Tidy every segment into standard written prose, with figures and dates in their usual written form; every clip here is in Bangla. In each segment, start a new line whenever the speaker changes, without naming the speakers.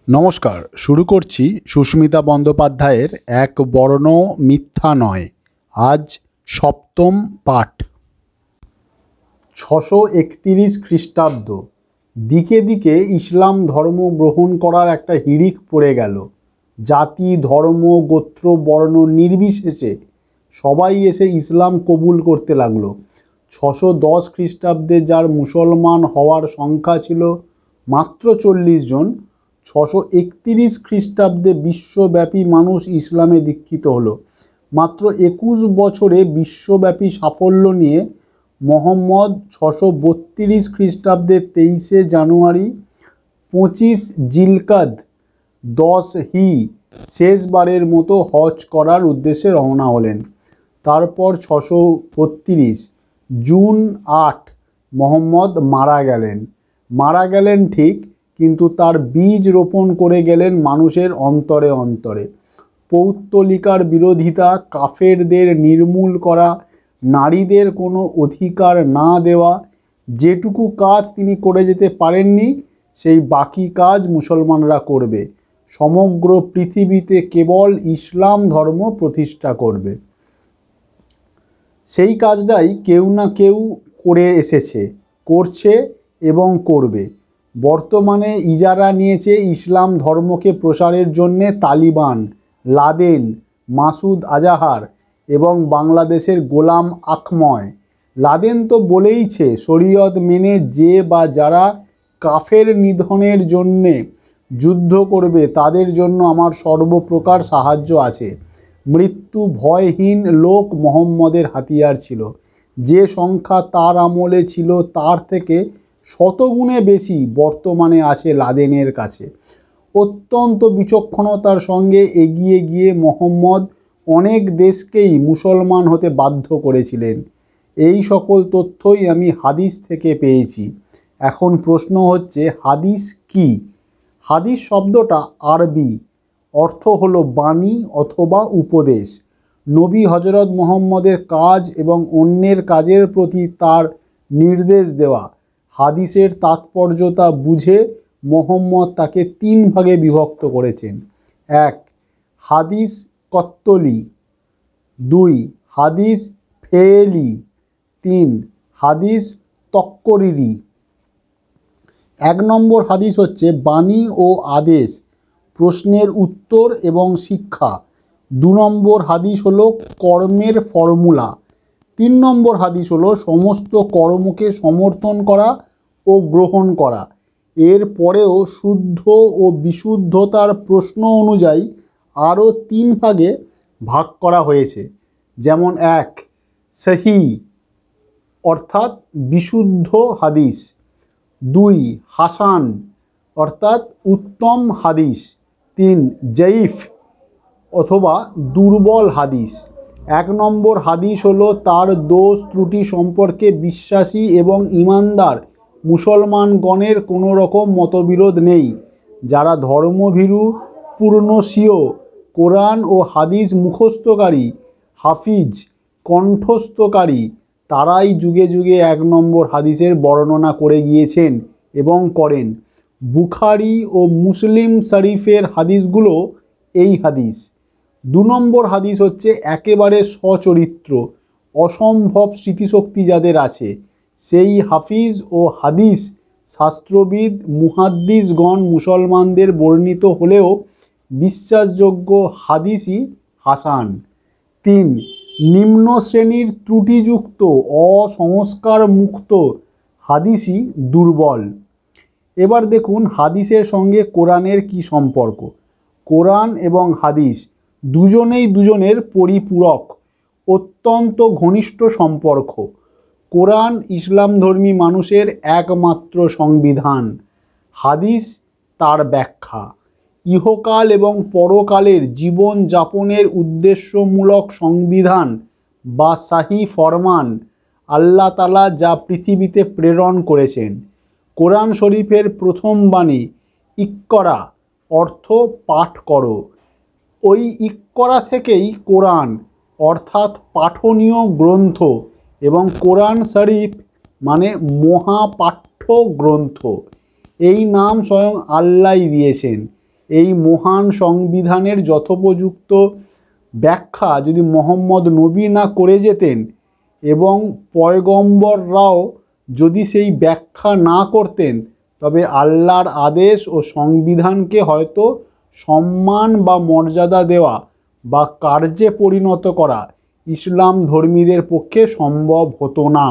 নমস্কার, শুরু করছি সুস্মিতা বন্দ্যোপাধ্যায়ের এক বর্ণ মিথ্যা নয়। আজ সপ্তম পাঠ। 631 খ্রিস্টাব্দ। দিকে দিকে ইসলাম ধর্ম গ্রহণ করার একটা হিড়িক পড়ে গেল। জাতি, ধর্ম, গোত্র, বর্ণ নির্বিশেষে সবাই এসে ইসলাম কবুল করতে লাগলো। 610 খ্রিস্টাব্দে যার মুসলমান হওয়ার সংখ্যা ছিল মাত্র 40 জন, 631 খ্রিস্টাব্দে বিশ্বব্যাপী মানুষ ইসলামে দীক্ষিত হলো। মাত্র 21 বছরে বিশ্বব্যাপী সাফল্য নিয়ে মোহাম্মদ 632 খ্রিস্টাব্দে 23শে জানুয়ারি, 25 জিলকাদ, 10 হি শেষবারের মতো হজ করার উদ্দেশ্যে রওনা হলেন। তারপর 632 জুন 8 মোহাম্মদ মারা গেলেন ঠিক, কিন্তু তার বীজ রোপণ করে গেলেন মানুষের অন্তরে অন্তরে। পৌত্তলিকার বিরোধিতা, কাফেরদের নির্মূল করা, নারীদের কোনো অধিকার না দেওয়া, যেটুকু কাজ তিনি করে যেতে পারেননি সেই বাকি কাজ মুসলমানরা করবে। সমগ্র পৃথিবীতে কেবল ইসলাম ধর্ম প্রতিষ্ঠা করবে। সেই কাজটাই কেউ না কেউ করে এসেছে, করছে এবং করবে। বর্তমানে ইজারা নিয়েছে ইসলাম ধর্মকে প্রসারের জন্যে তালিবান, লাদেন, মাসুদ আজাহার এবং বাংলাদেশের গোলাম আকময়। লাদেন তো বলেইছে, শরীয়ত মেনে যে বা যারা কাফের নিধনের জন্যে যুদ্ধ করবে তাদের জন্য আমার সর্বপ্রকার সাহায্য আছে। মৃত্যু ভয়হীন লোক মোহাম্মদের হাতিয়ার ছিল। যে সংখ্যা তার আমলে ছিল তার থেকে শতগুণে বেশি বর্তমানে আছে লাদেনের কাছে। অত্যন্ত বিচক্ষণতার সঙ্গে এগিয়ে গিয়ে মোহাম্মদ অনেক দেশকেই মুসলমান হতে বাধ্য করেছিলেন। এই সকল তথ্যই আমি হাদিস থেকে পেয়েছি। এখন প্রশ্ন হচ্ছে, হাদিস কি? হাদিস শব্দটা আরবি, অর্থ হলো বাণী অথবা উপদেশ। নবী হজরত মোহাম্মদের কাজ এবং অন্যের কাজের প্রতি তার নির্দেশ দেওয়া। হাদিসের তাৎপর্যতা বুঝে মোহাম্মদ তাকে 3 ভাগে বিভক্ত করেছেন। 1. হাদিস কত্তলি, 2. হাদিস ফেয়েলি, 3. হাদিস তক্করিরি। 1 নম্বর হাদিস হচ্ছে বাণী ও আদেশ, প্রশ্নের উত্তর এবং শিক্ষা। 2 নম্বর হাদিস হলো কর্মের ফর্মুলা। 3 নম্বর হাদিস হলো সমস্ত কর্মকে সমর্থন করা ও গ্রহণ করা। এর পরেও শুদ্ধ ও বিশুদ্ধতার প্রশ্ন অনুযায়ী আরও 3 ভাগে ভাগ করা হয়েছে। যেমন 1. সহি অর্থাৎ বিশুদ্ধ হাদিস, 2. হাসান অর্থাৎ উত্তম হাদিস, 3. জয়ীফ অথবা দুর্বল হাদিস। 1 নম্বর হাদিস হলো তার দোষ ত্রুটি সম্পর্কে বিশ্বাসী এবং ইমানদার মুসলমানগণের কোনো রকম মতবিরোধ নেই। যারা ধর্মভীরু, পূর্ণস্বীয়, কোরআন ও হাদিস মুখস্থকারী, হাফিজ, কণ্ঠস্থকারী, তারাই যুগে যুগে 1 নম্বর হাদিসের বর্ণনা করে গিয়েছেন এবং করেন। বুখারী ও মুসলিম শরীফের হাদিসগুলো এই হাদিস। 2 নম্বর হাদিস হচ্ছে একেবারে সচরিত্র, অসম্ভব স্মৃতিশক্তি যাদের আছে, সেই হাফিজ ও হাদিস শাস্ত্রবিদ মুহাদ্দিসগণ মুসলমানদের বর্ণিত হলেও বিশ্বাসযোগ্য হাদিসই হাসান। 3. নিম্ন শ্রেণীর ত্রুটিযুক্ত অসংস্কার মুক্ত হাদিসই দুর্বল। এবার দেখুন হাদিসের সঙ্গে কোরআনের কি সম্পর্ক। কোরআন এবং হাদিস দুজনেই দুজনের পরিপূরক, অত্যন্ত ঘনিষ্ঠ সম্পর্ক। কোরআন ইসলামধর্মী মানুষের একমাত্র সংবিধান, হাদিস তার ব্যাখ্যা। ইহকাল এবং পরকালের জীবন যাপনের উদ্দেশ্যমূলক সংবিধান বা শাহী ফরমান আল্লাহ তাআলা যা পৃথিবীতে প্রেরণ করেছেন। কোরআন শরীফের প্রথম বাণী ইকরা অর্থ পাঠ করো। ওই ইকরা থেকেই কোরআন অর্থাৎ পাঠনীয় গ্রন্থ এবং কোরআন শরীফ মানে মহাপাঠ্য গ্রন্থ। এই নাম স্বয়ং আল্লাহই দিয়েছেন। এই মহান সংবিধানের যথোপযুক্ত ব্যাখ্যা যদি মোহাম্মদ নবী না করে যেতেন এবং পয়গম্বররাও যদি সেই ব্যাখ্যা না করতেন, তবে আল্লাহর আদেশ ও সংবিধানকে হয়তো সম্মান বা মর্যাদা দেওয়া বা কার্যে পরিণত করা ইসলাম ধর্মীদের পক্ষে সম্ভব হতো না।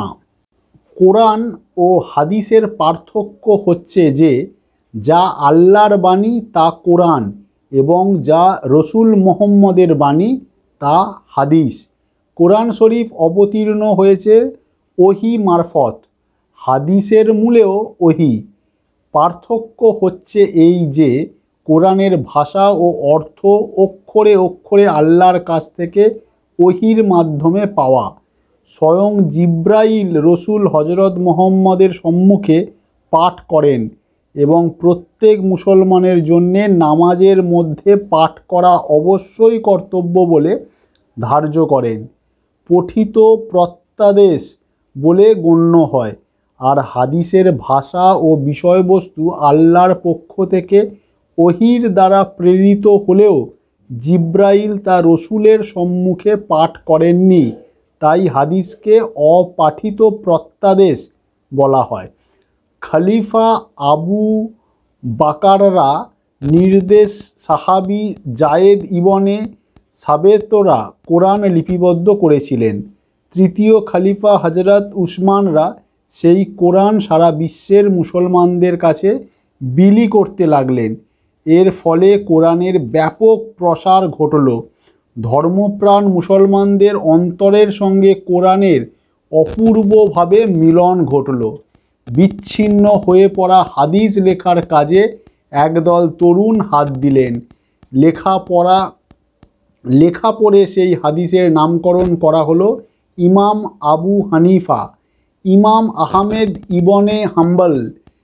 কোরআন ও হাদিসের পার্থক্য হচ্ছে যে যা আল্লাহর বাণী তা কোরআন এবং যা রসুল মুহাম্মদের বাণী তা হাদিস। কোরআন শরীফ অবতীর্ণ হয়েছে ওহী মারফত, হাদিসের মূলেও ওহী। পার্থক্য হচ্ছে এই যে কোরআনের ভাষা ও অর্থ অক্ষরে অক্ষরে আল্লাহর কাছ থেকে ওহীর মাধ্যমে পাওয়া। স্বয়ং জিব্রাইল রসুল হজরত মুহাম্মদের সম্মুখে পাঠ করেন এবং প্রত্যেক মুসলমানের জন্যে নামাজের মধ্যে পাঠ করা অবশ্যই কর্তব্য বলে ধার্য করেন। পঠিত প্রত্যাদেশ বলে গণ্য হয়। আর হাদিসের ভাষা ও বিষয়বস্তু আল্লাহর পক্ষ থেকে ওহীর দ্বারা প্রেরিত হলেও জিব্রাইল তা রসুলের সম্মুখে পাঠ করেননি, তাই হাদিসকে অপাঠিত প্রত্যাদেশ বলা হয়। খলিফা আবু বাকাররা নির্দেশ সাহাবি জায়েদ ইবনে সাবেতরা কোরআন লিপিবদ্ধ করেছিলেন। তৃতীয় খলিফা হজরত উসমানরা সেই কোরআন সারা বিশ্বের মুসলমানদের কাছে বিলি করতে লাগলেন। এর ফলে কোরআনের ব্যাপক প্রসার ঘটল। ধর্মপ্রাণ মুসলমানদের অন্তরের সঙ্গে কোরআনের অপূর্বভাবে মিলন ঘটল। বিচ্ছিন্ন হয়ে পড়া হাদিস লেখার কাজে একদল তরুণ হাত দিলেন। লেখা পড়ে সেই হাদিসের নামকরণ করা হলো ইমাম আবু হানিফা, ইমাম আহমেদ ইবনে হাম্বল,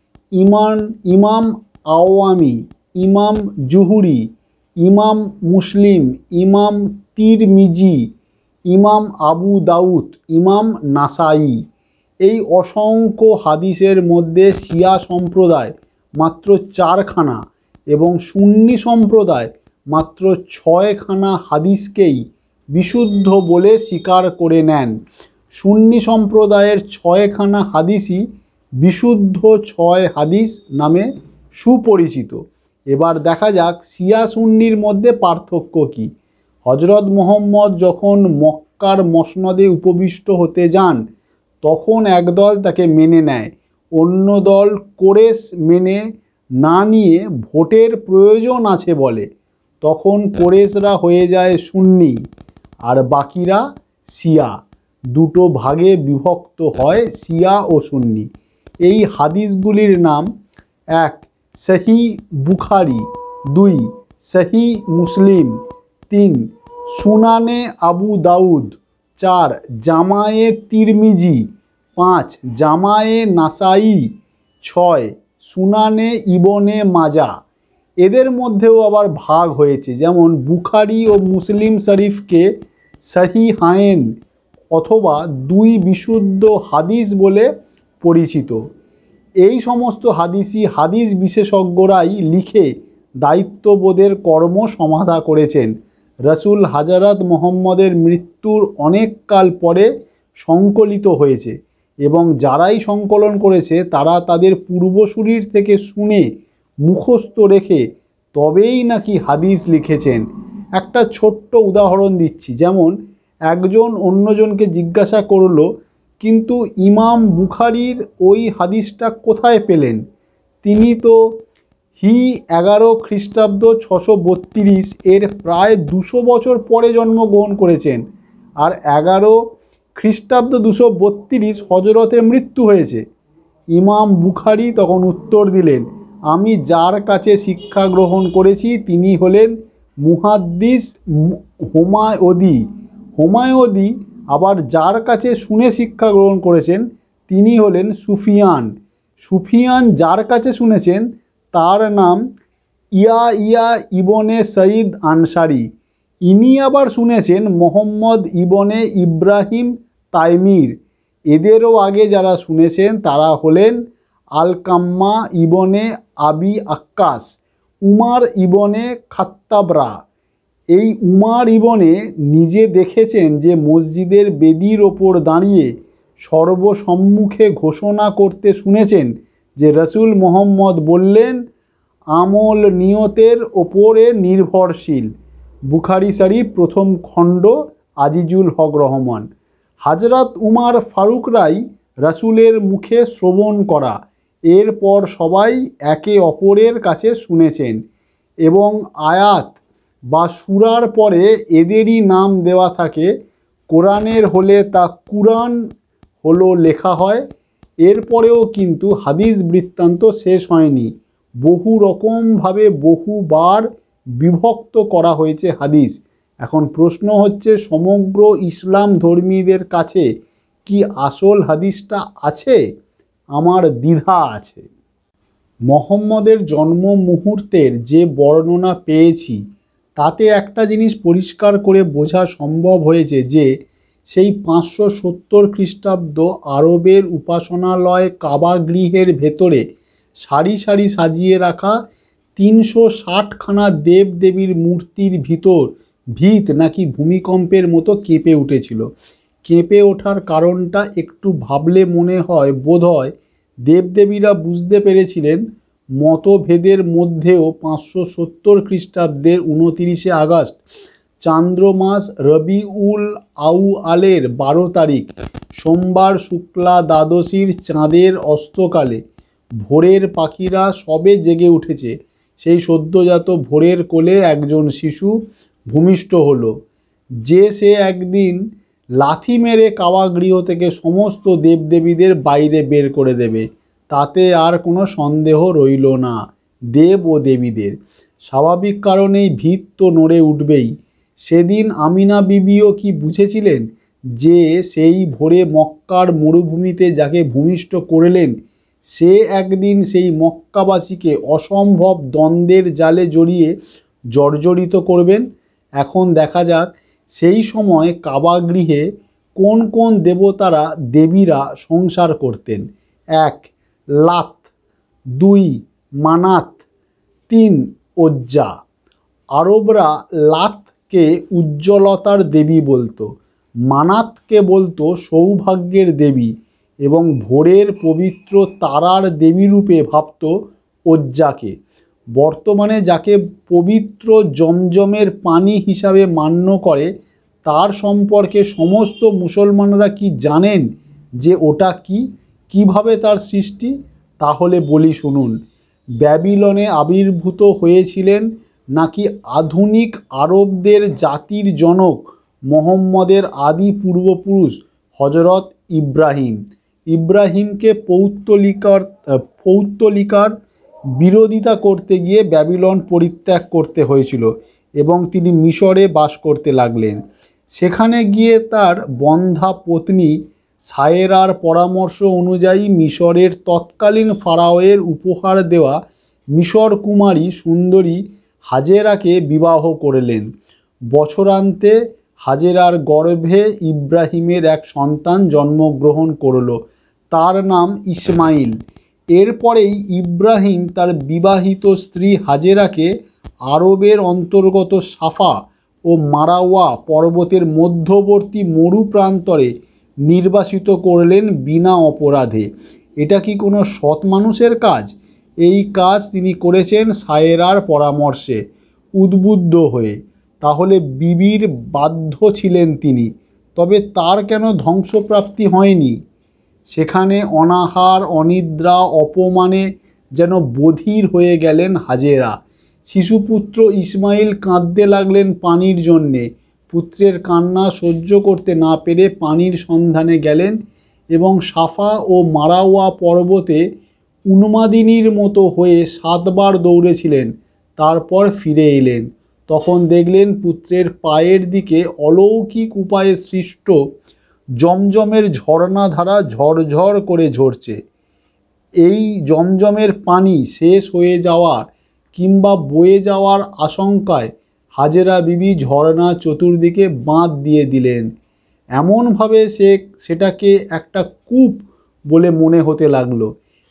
ইমাম আওয়ামি, ইমাম জুহুরি, ইমাম মুসলিম, ইমাম তিরমিজি, ইমাম আবু দাউদ, ইমাম নাসাই। এই অসংখ্য হাদিসের মধ্যে শিয়া সম্প্রদায় মাত্র 4খানা এবং সুন্নি সম্প্রদায় মাত্র 6খানা হাদিসকেই বিশুদ্ধ বলে স্বীকার করে নেন। সুন্নি সম্প্রদায়ের 6খানা হাদিসই বিশুদ্ধ 6 হাদিস নামে সুপরিচিত। এবার দেখা যাক শিয়া সুন্নির মধ্যে পার্থক্য কী। হজরত মুহাম্মদ যখন মক্কার মসনদে উপবিষ্ট হতে যান তখন একদল তাকে মেনে নেয়, অন্য দল কোরেশ মেনে না নিয়ে ভোটের প্রয়োজন আছে বলে। তখন কোরেশরা হয়ে যায় সুন্নি আর বাকিরা শিয়া। দুটো ভাগে বিভক্ত হয় শিয়া ও সুন্নি। এই হাদিসগুলির নাম: 1 সহিহ বুখারী, 2 সহিহ মুসলিম, 3 সুনানে আবু দাউদ, 4 জামায়ে তিরমিজি, 5 জামায়ে নাসাই, 6 সুনানে ইবনে মাজা। এদের মধ্যেও আবার ভাগ হয়েছে, যেমন বুখারী ও মুসলিম শরীফকে সহিহাইন অথবা 2 বিশুদ্ধ হাদিস বলে পরিচিত। এই সমস্ত হাদিসই হাদিস বিশেষজ্ঞরাই লিখে দায়িত্ববোধের কর্ম সমাধা করেছেন। রসুল হজরত মুহাম্মদের মৃত্যুর অনেক কাল পরে সংকলিত হয়েছে এবং যারাই সংকলন করেছে তারা তাদের পূর্বসূরির থেকে শুনে মুখস্থ রেখে তবেই নাকি হাদিস লিখেছেন। একটা ছোট্ট উদাহরণ দিচ্ছি, যেমন একজন অন্যজনকে জিজ্ঞাসা করলো, কিন্তু ইমাম বুখারীর ওই হাদিসটা কোথায় পেলেন? তিনি তো হি 11 খ্রিস্টাব্দ 632 এর প্রায় 200 বছর পরে জন্মগ্রহণ করেছেন, আর 11 খ্রিস্টাব্দ 232 হজরতের মৃত্যু হয়েছে। ইমাম বুখারী তখন উত্তর দিলেন, আমি যার কাছে শিক্ষা গ্রহণ করেছি তিনি হলেন মুহাদ্দিস হুমায়ুদি। আবার যার কাছে শুনে শিক্ষা গ্রহণ করেছেন তিনি হলেন সুফিয়ান যার কাছে শুনেছেন তার নাম ইয়া ইবনে সঈদ আনসারি। ইনি আবার শুনেছেন মোহাম্মদ ইবনে ইব্রাহিম তাইমির। এদেরও আগে যারা শুনেছেন তারা হলেন আলকাম্মা ইবনে আবি আক্কাস, উমার ইবনে খাত্তাবরা, এই উমার ইবনে নিজে দেখেছেন যে মসজিদের বেদির ওপর দাঁড়িয়ে সর্বসম্মুখে ঘোষণা করতে শুনেছেন যে রসুল মোহাম্মদ বললেন, আমল নিয়তের ওপরে নির্ভরশীল। বুখারী শরীফ প্রথম খণ্ড, আজিজুল হক রহমান। হযরত উমার ফারুকরাই রসুলের মুখে শ্রবণ করা, এরপর সবাই একে অপরের কাছে শুনেছেন এবং আয়াত বা সূরার পরে এদেরই নাম দেওয়া থাকে। কোরআনের হলে তা কুরআন হলো লেখা হয়। এরপরেও কিন্তু হাদিস বৃত্তান্ত শেষ হয়নি, বহু রকমভাবে বহুবার বিভক্ত করা হয়েছে হাদিস। এখন প্রশ্ন হচ্ছে, সমগ্র ইসলাম ধর্মীদের কাছে কি আসল হাদিসটা আছে? আমার দ্বিধা আছে। মুহাম্মদের জন্ম মুহূর্তের যে বর্ণনা পেয়েছি তাতে একটা জিনিস পরিষ্কার করে বোঝা সম্ভব হয়েছে যে সেই 570 খ্রিস্টাব্দ আরবের উপাসনালয় কাবা গৃহের ভেতরে সারি সারি সাজিয়ে রাখা 360খানা দেবদেবীর মূর্তির ভিত নাকি ভূমিকম্পের মতো কেঁপে উঠেছিল। কেঁপে ওঠার কারণটা একটু ভাবলে মনে হয় বোধহয় দেবদেবীরা বুঝতে পেরেছিলেন মতভেদের মধ্যেও 570 খ্রিস্টাব্দের 29শে আগস্ট চান্দ্রমাস রবিউল আউয়ালের 12 তারিখ সোমবার শুক্লা দ্বাদশীর চাঁদের অস্তকালে ভোরের পাখিরা সবে জেগে উঠেছে। সেই সদ্যজাত ভোরের কোলে একজন শিশু ভূমিষ্ঠ হলো, যে সে একদিন লাথি মেরে কাবাগৃহ থেকে সমস্ত দেবদেবীদের বাইরে বের করে দেবে, তাতে আর কোনো সন্দেহ রইল না দেব ও দেবীদের। স্বাভাবিক কারণেই ভিত তো নড়ে উঠবেই। সেদিন আমিনা বিবিও কি বুঝেছিলেন যে সেই ভোরে মক্কার মরুভূমিতে যাকে ভূমিষ্ঠ করলেন সে একদিন সেই মক্কাবাসীকে অসম্ভব দ্বন্দ্বের জালে জড়িয়ে জর্জরিত করবেন? এখন দেখা যাক সেই সময় কাবাগৃহে কোন কোন দেবীরা সংসার করতেন। 1. লাত, 2. মানাত, 3. ওজ্জা। আরবরা লাতকে উজ্জ্বলতার দেবী বলতো, মানাতকে বলতো সৌভাগ্যের দেবী এবং ভোরের পবিত্র তারার দেবীরূপে ভাবত ওজ্জাকে। বর্তমানে যাকে পবিত্র জমজমের পানি হিসাবে মান্য করে তার সম্পর্কে সমস্ত মুসলমানরা কি জানেন যে ওটা কিভাবে তার সৃষ্টি? তাহলে বলি শুনুন। ব্যাবিলনে আবির্ভূত হয়েছিলেন নাকি আধুনিক আরবদের জাতির জনক মুহাম্মদের আদি পূর্বপুরুষ হজরত ইব্রাহিম। ইব্রাহিমকে পৌত্তলিকার বিরোধিতা করতে গিয়ে ব্যাবিলন পরিত্যাগ করতে হয়েছিল এবং তিনি মিশরে বাস করতে লাগলেন। সেখানে গিয়ে তার বন্ধা পত্নী সায়েরার পরামর্শ অনুযায়ী মিশরের তৎকালীন ফারাওয়ের উপহার দেওয়া মিশর কুমারী সুন্দরী হাজেরাকে বিবাহ করলেন। বছরান্তে হাজেরার গর্ভে ইব্রাহিমের এক সন্তান জন্মগ্রহণ করল, তার নাম ইসমাইল। এরপরেই ইব্রাহিম তার বিবাহিত স্ত্রী হাজেরাকে আরবের অন্তর্গত সাফা ও মারাওয়া পর্বতের মধ্যবর্তী মরু প্রান্তরে নির্বাসিত করলেন বিনা অপরাধে। এটা কি কোনো সৎ মানুষের কাজ? এই কাজ তিনি করেছেন সায়েরার পরামর্শে, উদ্বুদ্ধ হয়ে। তাহলে বিবির বাধ্য ছিলেন তিনি। তবে তার কেন ধ্বংসপ্রাপ্তি হয়নি? সেখানে অনাহার অনিদ্রা অপমানে যেন বধির হয়ে গেলেন হাজেরা। শিশুপুত্র ইসমাইল কাঁদতে লাগলেন পানির জন্যে। পুত্রের কান্না সহ্য করতে না পেরে পানির সন্ধানে গেলেন এবং সাফা ও মারাওয়া পর্বতে উন্মাদিনীর মতো হয়ে 7 বার দৌড়েছিলেন। তারপর ফিরে এলেন। তখন দেখলেন পুত্রের পায়ের দিকে অলৌকিক উপায়ে সৃষ্ট জমজমের ঝর্ণাধারা ঝরঝর করে ঝরছে। এই জমজমের পানি শেষ হয়ে যাওয়ার কিংবা বয়ে যাওয়ার আশঙ্কায় হাজেরা বিবি ঝর্ণা চতুর্দিকে বাঁধ দিয়ে দিলেন। এমনভাবে সেটাকে একটা কূপ বলে মনে হতে লাগলো।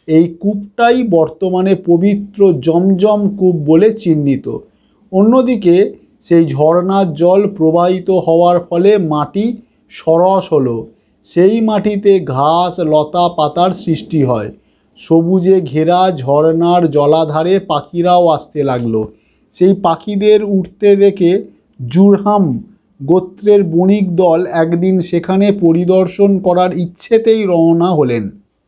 এই কূপটাই বর্তমানে পবিত্র জমজম কূপ বলে চিহ্নিত। অন্যদিকে সেই ঝর্ণার জল প্রবাহিত হওয়ার ফলে মাটি সরস হলো। সেই মাটিতে ঘাস লতা পাতার সৃষ্টি হয়। সবুজে ঘেরা ঝর্ণার জলাধারে পাখিরাও আসতে লাগলো। সেই পাখিদের উঠতে দেখে জুরহাম গোত্রের বণিক দল একদিন সেখানে পরিদর্শন করার ইচ্ছেতেই রওনা হলেন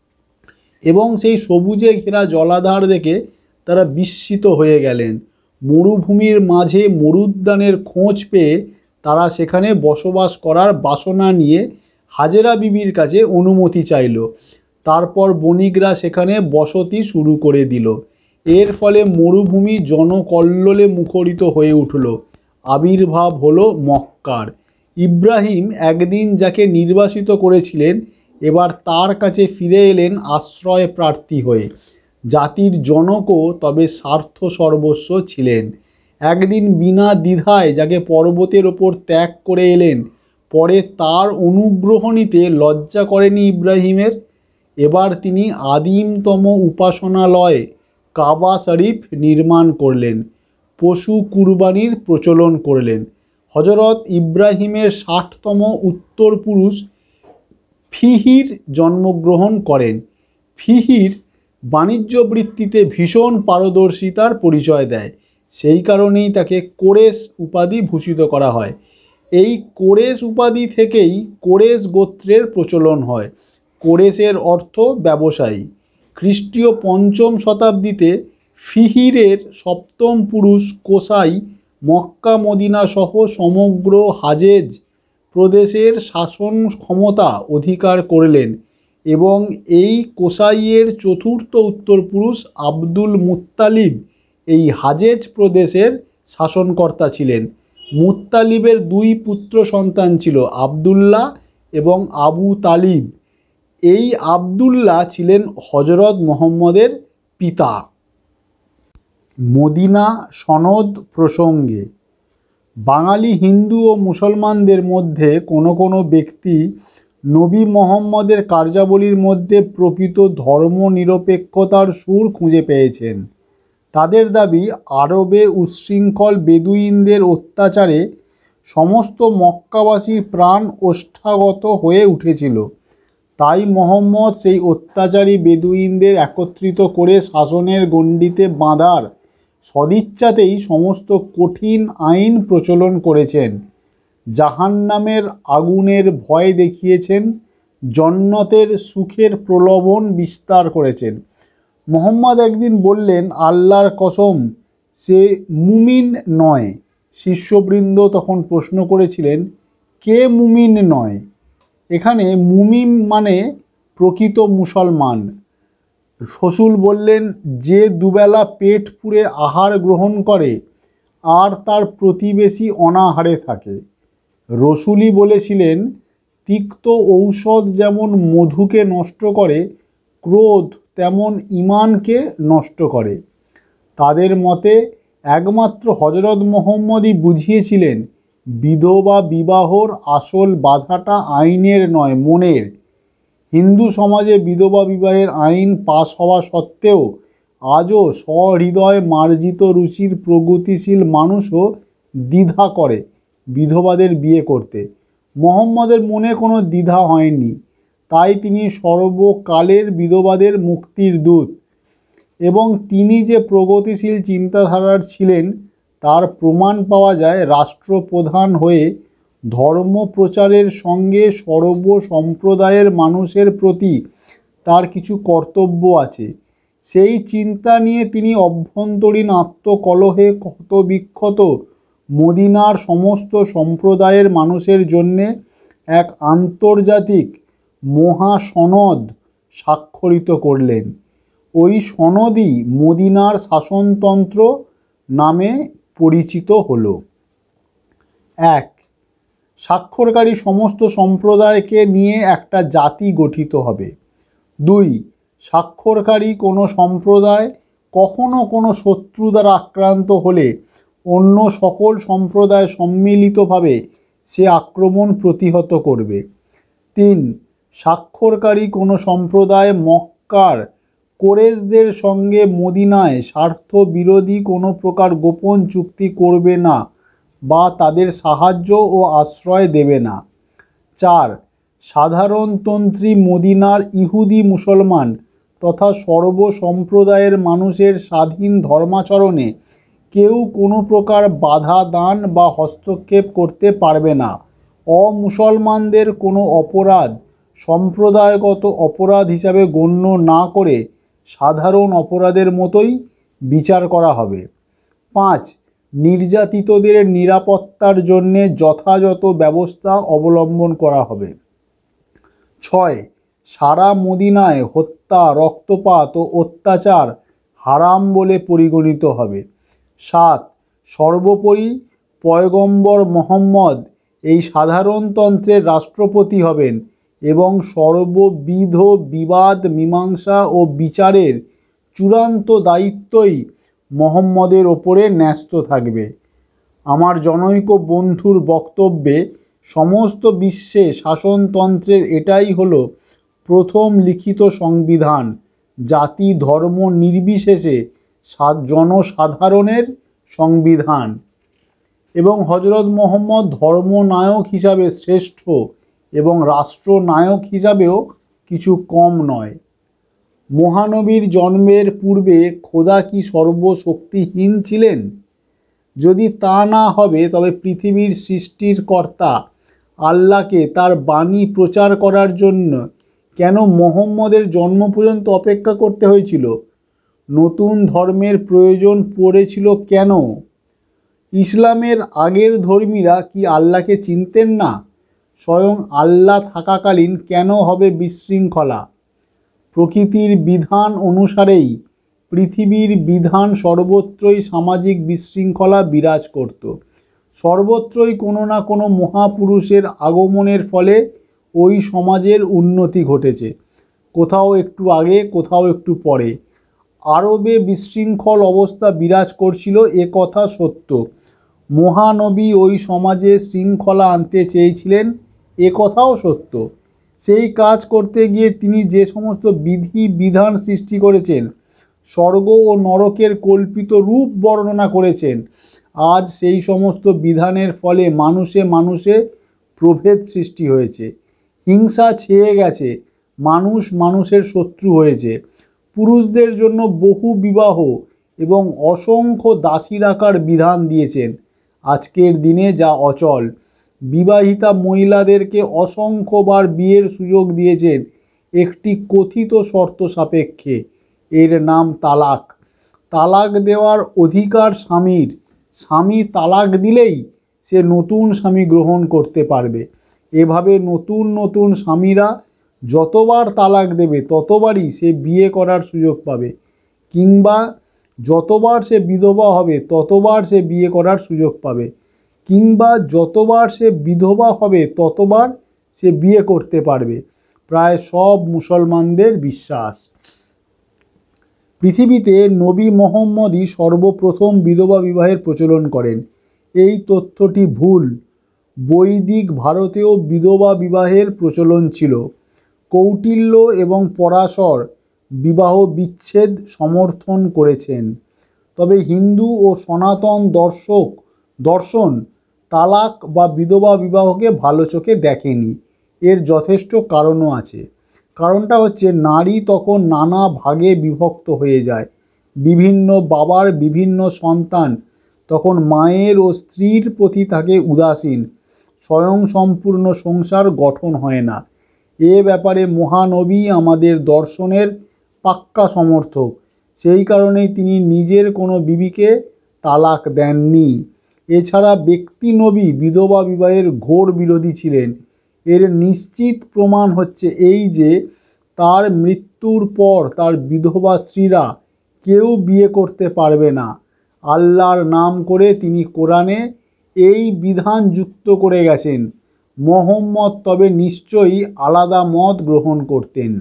এবং সেই সবুজে ঘেরা জলাধার দেখে তারা বিস্মিত হয়ে গেলেন। মরুভূমির মাঝে মরুদ্যানের খোঁজ পেয়ে তারা সেখানে বসবাস করার বাসনা নিয়ে হাজেরা বিবির কাছে অনুমতি চাইল। তারপর বণিকরা সেখানে বসতি শুরু করে দিল। এর ফলে মরুভূমি জনকল্লোলে মুখরিত হয়ে উঠল। আবির্ভাব হলো মক্কার। ইব্রাহিম একদিন যাকে নির্বাসিত করেছিলেন এবার তার কাছে ফিরে এলেন আশ্রয় প্রার্থী হয়ে। জাতির জনকও তবে স্বার্থ সর্বস্ব ছিলেন। একদিন বিনা দ্বিধায় যাকে পর্বতের ওপর ত্যাগ করে এলেন, পরে তার অনুগ্রহ নিতে লজ্জা করেনি ইব্রাহিমের। এবার তিনি আদিমতম উপাসনালয় কাবা শরীফ নির্মাণ করলেন, পশু কুরবানির প্রচলন করলেন। হজরত ইব্রাহিমের ৬০তম উত্তরপুরুষ ফিহির জন্মগ্রহণ করেন। ফিহির বাণিজ্য বৃত্তিতে ভীষণ পারদর্শিতার পরিচয় দেয়। সেই কারণেই তাকে কোরেশ উপাধি ভূষিত করা হয়। এই কোরেশ উপাধি থেকেই কোরেশ গোত্রের প্রচলন হয়। কোরেশের অর্থ ব্যবসায়ী। খ্রিস্টীয় ৫ম শতাব্দীতে ফিহিরের ৭ম পুরুষ কোসাই মক্কা মদিনা সহ সমগ্র হাজেজ প্রদেশের শাসন ক্ষমতা অধিকার করলেন এবং এই কোসাইয়ের ৪র্থ উত্তরপুরুষ আব্দুল মুত্তালিব এই হাজেজ প্রদেশের শাসনকর্তা ছিলেন। মুত্তালিবের ২ পুত্র সন্তান ছিল, আবদুল্লাহ এবং আবু তালিব। এই আবদুল্লাহ ছিলেন হজরত মুহাম্মদের পিতা। মদিনা সনদ প্রসঙ্গে বাঙালি হিন্দু ও মুসলমানদের মধ্যে কোনো কোনো ব্যক্তি নবী মুহাম্মদের কার্যাবলীর মধ্যে প্রকৃত ধর্মনিরপেক্ষতার সুর খুঁজে পেয়েছেন। তাদের দাবি, আরবে উচ্ছৃঙ্খল বেদুইনদের অত্যাচারে সমস্ত মক্কাবাসীর প্রাণ ওষ্ঠাগত হয়ে উঠেছিল। তাই মুহাম্মদ সেই অত্যাচারী বেদুইনদের একত্রিত করে শাসনের গণ্ডিতে বাঁধার সদিচ্ছাতেই সমস্ত কঠিন আইন প্রচলন করেছেন। জাহান্নামের আগুনের ভয় দেখিয়েছেন, জন্নতের সুখের প্রলোভন বিস্তার করেছেন। মুহাম্মদ একদিন বললেন, আল্লাহর কসম, সে মুমিন নয়। শিষ্যবৃন্দ তখন প্রশ্ন করেছিলেন, কে মুমিন নয়? এখানে মুমিন মানে প্রকৃত মুসলমান। রসূল বললেন, যে দুবেলা পেট পুরে আহার গ্রহণ করে আর তার প্রতিবেশী অনাহারে থাকে। রসূলই বলেছিলেন, তিক্ত ঔষধ যেমন মধুকে নষ্ট করে, ক্রোধ তেমন ঈমানকে নষ্ট করে। তাদের মতে একমাত্র হজরত মুহাম্মদই বুঝিয়েছিলেন বিধবা বিবাহর আসল বাধাটা আইনের নয়, মনের। হিন্দু সমাজে বিধবা বিবাহের আইন পাশ হওয়া সত্ত্বেও আজও সহৃদয় মার্জিত রুচির প্রগতিশীল মানুষও দ্বিধা করে বিধবাদের বিয়ে করতে। মুহাম্মদের মনে কোনো দ্বিধা হয়নি, তাই তিনি সর্বকালের বিধবাদের মুক্তির দূত। এবং তিনি যে প্রগতিশীল চিন্তাধারার ছিলেন তার প্রমাণ পাওয়া যায় রাষ্ট্রপ্রধান হয়ে ধর্ম প্রচারের সঙ্গে সর্ব সম্প্রদায়ের মানুষের প্রতি তার কিছু কর্তব্য আছে। সেই চিন্তা নিয়ে তিনি অভ্যন্তরীণ আত্মকলহে ক্ষতবিক্ষত মদিনার সমস্ত সম্প্রদায়ের মানুষের জন্যে এক আন্তর্জাতিক মহাসনদ স্বাক্ষরিত করলেন। ওই সনদই মদিনার শাসনতন্ত্র নামে পরিচিত হল। ১. স্বাক্ষরকারী সমস্ত সম্প্রদায়কে নিয়ে একটা জাতি গঠিত হবে। ২. স্বাক্ষরকারী কোনো সম্প্রদায় কখনো কোনো শত্রু দ্বারা আক্রান্ত হলে অন্য সকল সম্প্রদায় সম্মিলিতভাবে সে আক্রমণ প্রতিহত করবে। ৩. স্বাক্ষরকারী কোনো সম্প্রদায় মক্কার কোরেশদের সঙ্গে মদিনায় স্বার্থ বিরোধী কোনো প্রকার গোপন চুক্তি করবে না বা তাদের সাহায্য ও আশ্রয় দেবে না। 4. সাধারণতন্ত্রী মদিনার ইহুদি মুসলমান তথা সর্ব সম্প্রদায়ের মানুষের স্বাধীন ধর্মাচরণে কেউ কোনো প্রকার বাধা দান বা হস্তক্ষেপ করতে পারবে না। অমুসলমানদের কোনো অপরাধ সম্প্রদায়গত অপরাধ হিসাবে গণ্য না করে সাধারণ অপরাধের মতোই বিচার করা হবে। 5. নির্যাতিতদের নিরাপত্তার জন্য যথাযথ ব্যবস্থা অবলম্বন করা হবে। 6. সারা মদিনায় হত্যা, রক্তপাত ও অত্যাচার হারাম বলে পরিগণিত হবে। 7. সর্বোপরি পয়গম্বর মোহাম্মদ এই সাধারণতন্ত্রের রাষ্ট্রপতি হবেন এবং সর্ববিধ বিবাদ মীমাংসা ও বিচারের চূড়ান্ত দায়িত্বই মোহাম্মদের ওপরে ন্যস্ত থাকবে। আমার জনৈক বন্ধুর বক্তব্যে সমস্ত বিশ্বে শাসনতন্ত্রের এটাই হলো প্রথম লিখিত সংবিধান, জাতি ধর্ম নির্বিশেষে জনসাধারণের সংবিধান। এবং হজরত মোহাম্মদ ধর্মনায়ক হিসাবে শ্রেষ্ঠ এবং রাষ্ট্রনায়ক হিসাবেও কিছু কম নয়। মহানবীর জন্মের পূর্বে খোদা কি সর্বশক্তিহীন ছিলেন? যদি তা না হবে তবে পৃথিবীর সৃষ্টির কর্তা আল্লাহকে তার বাণী প্রচার করার জন্য কেন মোহাম্মদের জন্ম পর্যন্ত অপেক্ষা করতে হয়েছিল? নতুন ধর্মের প্রয়োজন পড়েছিল কেন? ইসলামের আগের ধর্মীরা কি আল্লাহকে চিনতেন না? স্বয়ং আল্লাহ থাকাকালীন কেন হবে বিশৃঙ্খলা? প্রকৃতির বিধান অনুসারেই পৃথিবীর বিধান সর্বত্রই সামাজিক বিশৃঙ্খলা বিরাজ করত। সর্বত্রই কোনো না কোনো মহাপুরুষের আগমনের ফলে ওই সমাজের উন্নতি ঘটেছে, কোথাও একটু আগে কোথাও একটু পরে। আরবে বিশৃঙ্খল অবস্থা বিরাজ করছিল, এ কথা সত্য। মহানবী ওই সমাজে শৃঙ্খলা আনতে চেয়েছিলেন, এ কথাও সত্য। সেই কাজ করতে গিয়ে তিনি যে সমস্ত বিধি বিধান সৃষ্টি করেছেন, স্বর্গ ও নরকের কল্পিত রূপ বর্ণনা করেছেন, আজ সেই সমস্ত বিধানের ফলে মানুষে মানুষে প্রভেদ সৃষ্টি হয়েছে, হিংসা ছেয়ে গেছে, মানুষ মানুষের শত্রু হয়েছে। পুরুষদের জন্য বহু বিবাহ এবং অসংখ্য দাসী রাখার বিধান দিয়েছেন, আজকের দিনে যা অচল। বিবাহিতা মহিলাদেরকে অসংখ্যবার বিয়ের সুযোগ দিয়েছেন একটি কথিত শর্ত সাপেক্ষে, এর নাম তালাক। তালাক দেওয়ার অধিকার স্বামীর। স্বামী তালাক দিলেই সে নতুন স্বামী গ্রহণ করতে পারবে। এভাবে নতুন নতুন স্বামীরা যতবার তালাক দেবে ততবারই সে বিয়ে করার সুযোগ পাবে, কিংবা যতবার সে বিধবা হবে ততবার সে বিয়ে করার সুযোগ পাবে, কিংবা যতবার সে বিধবা হবে ততবার সে বিয়ে করতে পারবে। প্রায় সব মুসলমানদের বিশ্বাস। পৃথিবীতে নবী মোহাম্মদই সর্বপ্রথম বিধবা বিবাহের প্রচলন করেন। এই তথ্যটি ভুল। বৈদিক ভারতেও বিধবা বিবাহের প্রচলন ছিল। কৌটিল্য এবং পরাশর বিবাহ বিচ্ছেদ সমর্থন করেছেন। তবে হিন্দু ও সনাতন দর্শন তালাক বা বিধবা বিবাহকে ভালো চোখে দেখেনি। এর যথেষ্ট কারণও আছে। কারণটা হচ্ছে নারী তখন নানা ভাগে বিভক্ত হয়ে যায়। বিভিন্ন বাবার বিভিন্ন সন্তান তখন মায়ের ও স্ত্রীর প্রতি থাকে উদাসীন, স্বয়ংসম্পূর্ণ সংসার গঠন হয় না। এ ব্যাপারে মহানবী আমাদের দর্শনের পাক্কা সমর্থক। সেই কারণেই তিনি নিজের কোনো বিবিকে তালাক দেননি। এছাড়া ব্যক্তি নবী বিধবা বিবাহের ঘোর বিরোধী ছিলেন। এর নিশ্চিত প্রমাণ হচ্ছে এই যে তার মৃত্যুর পর তার বিধবা স্ত্রীরা কেউ বিয়ে করতে পারবে না। আল্লাহর নাম করে তিনি কোরআনে এই বিধান যুক্ত করে গেছেন। মোহাম্মদ তবে নিশ্চয়ই আলাদা মত গ্রহণ করতেন।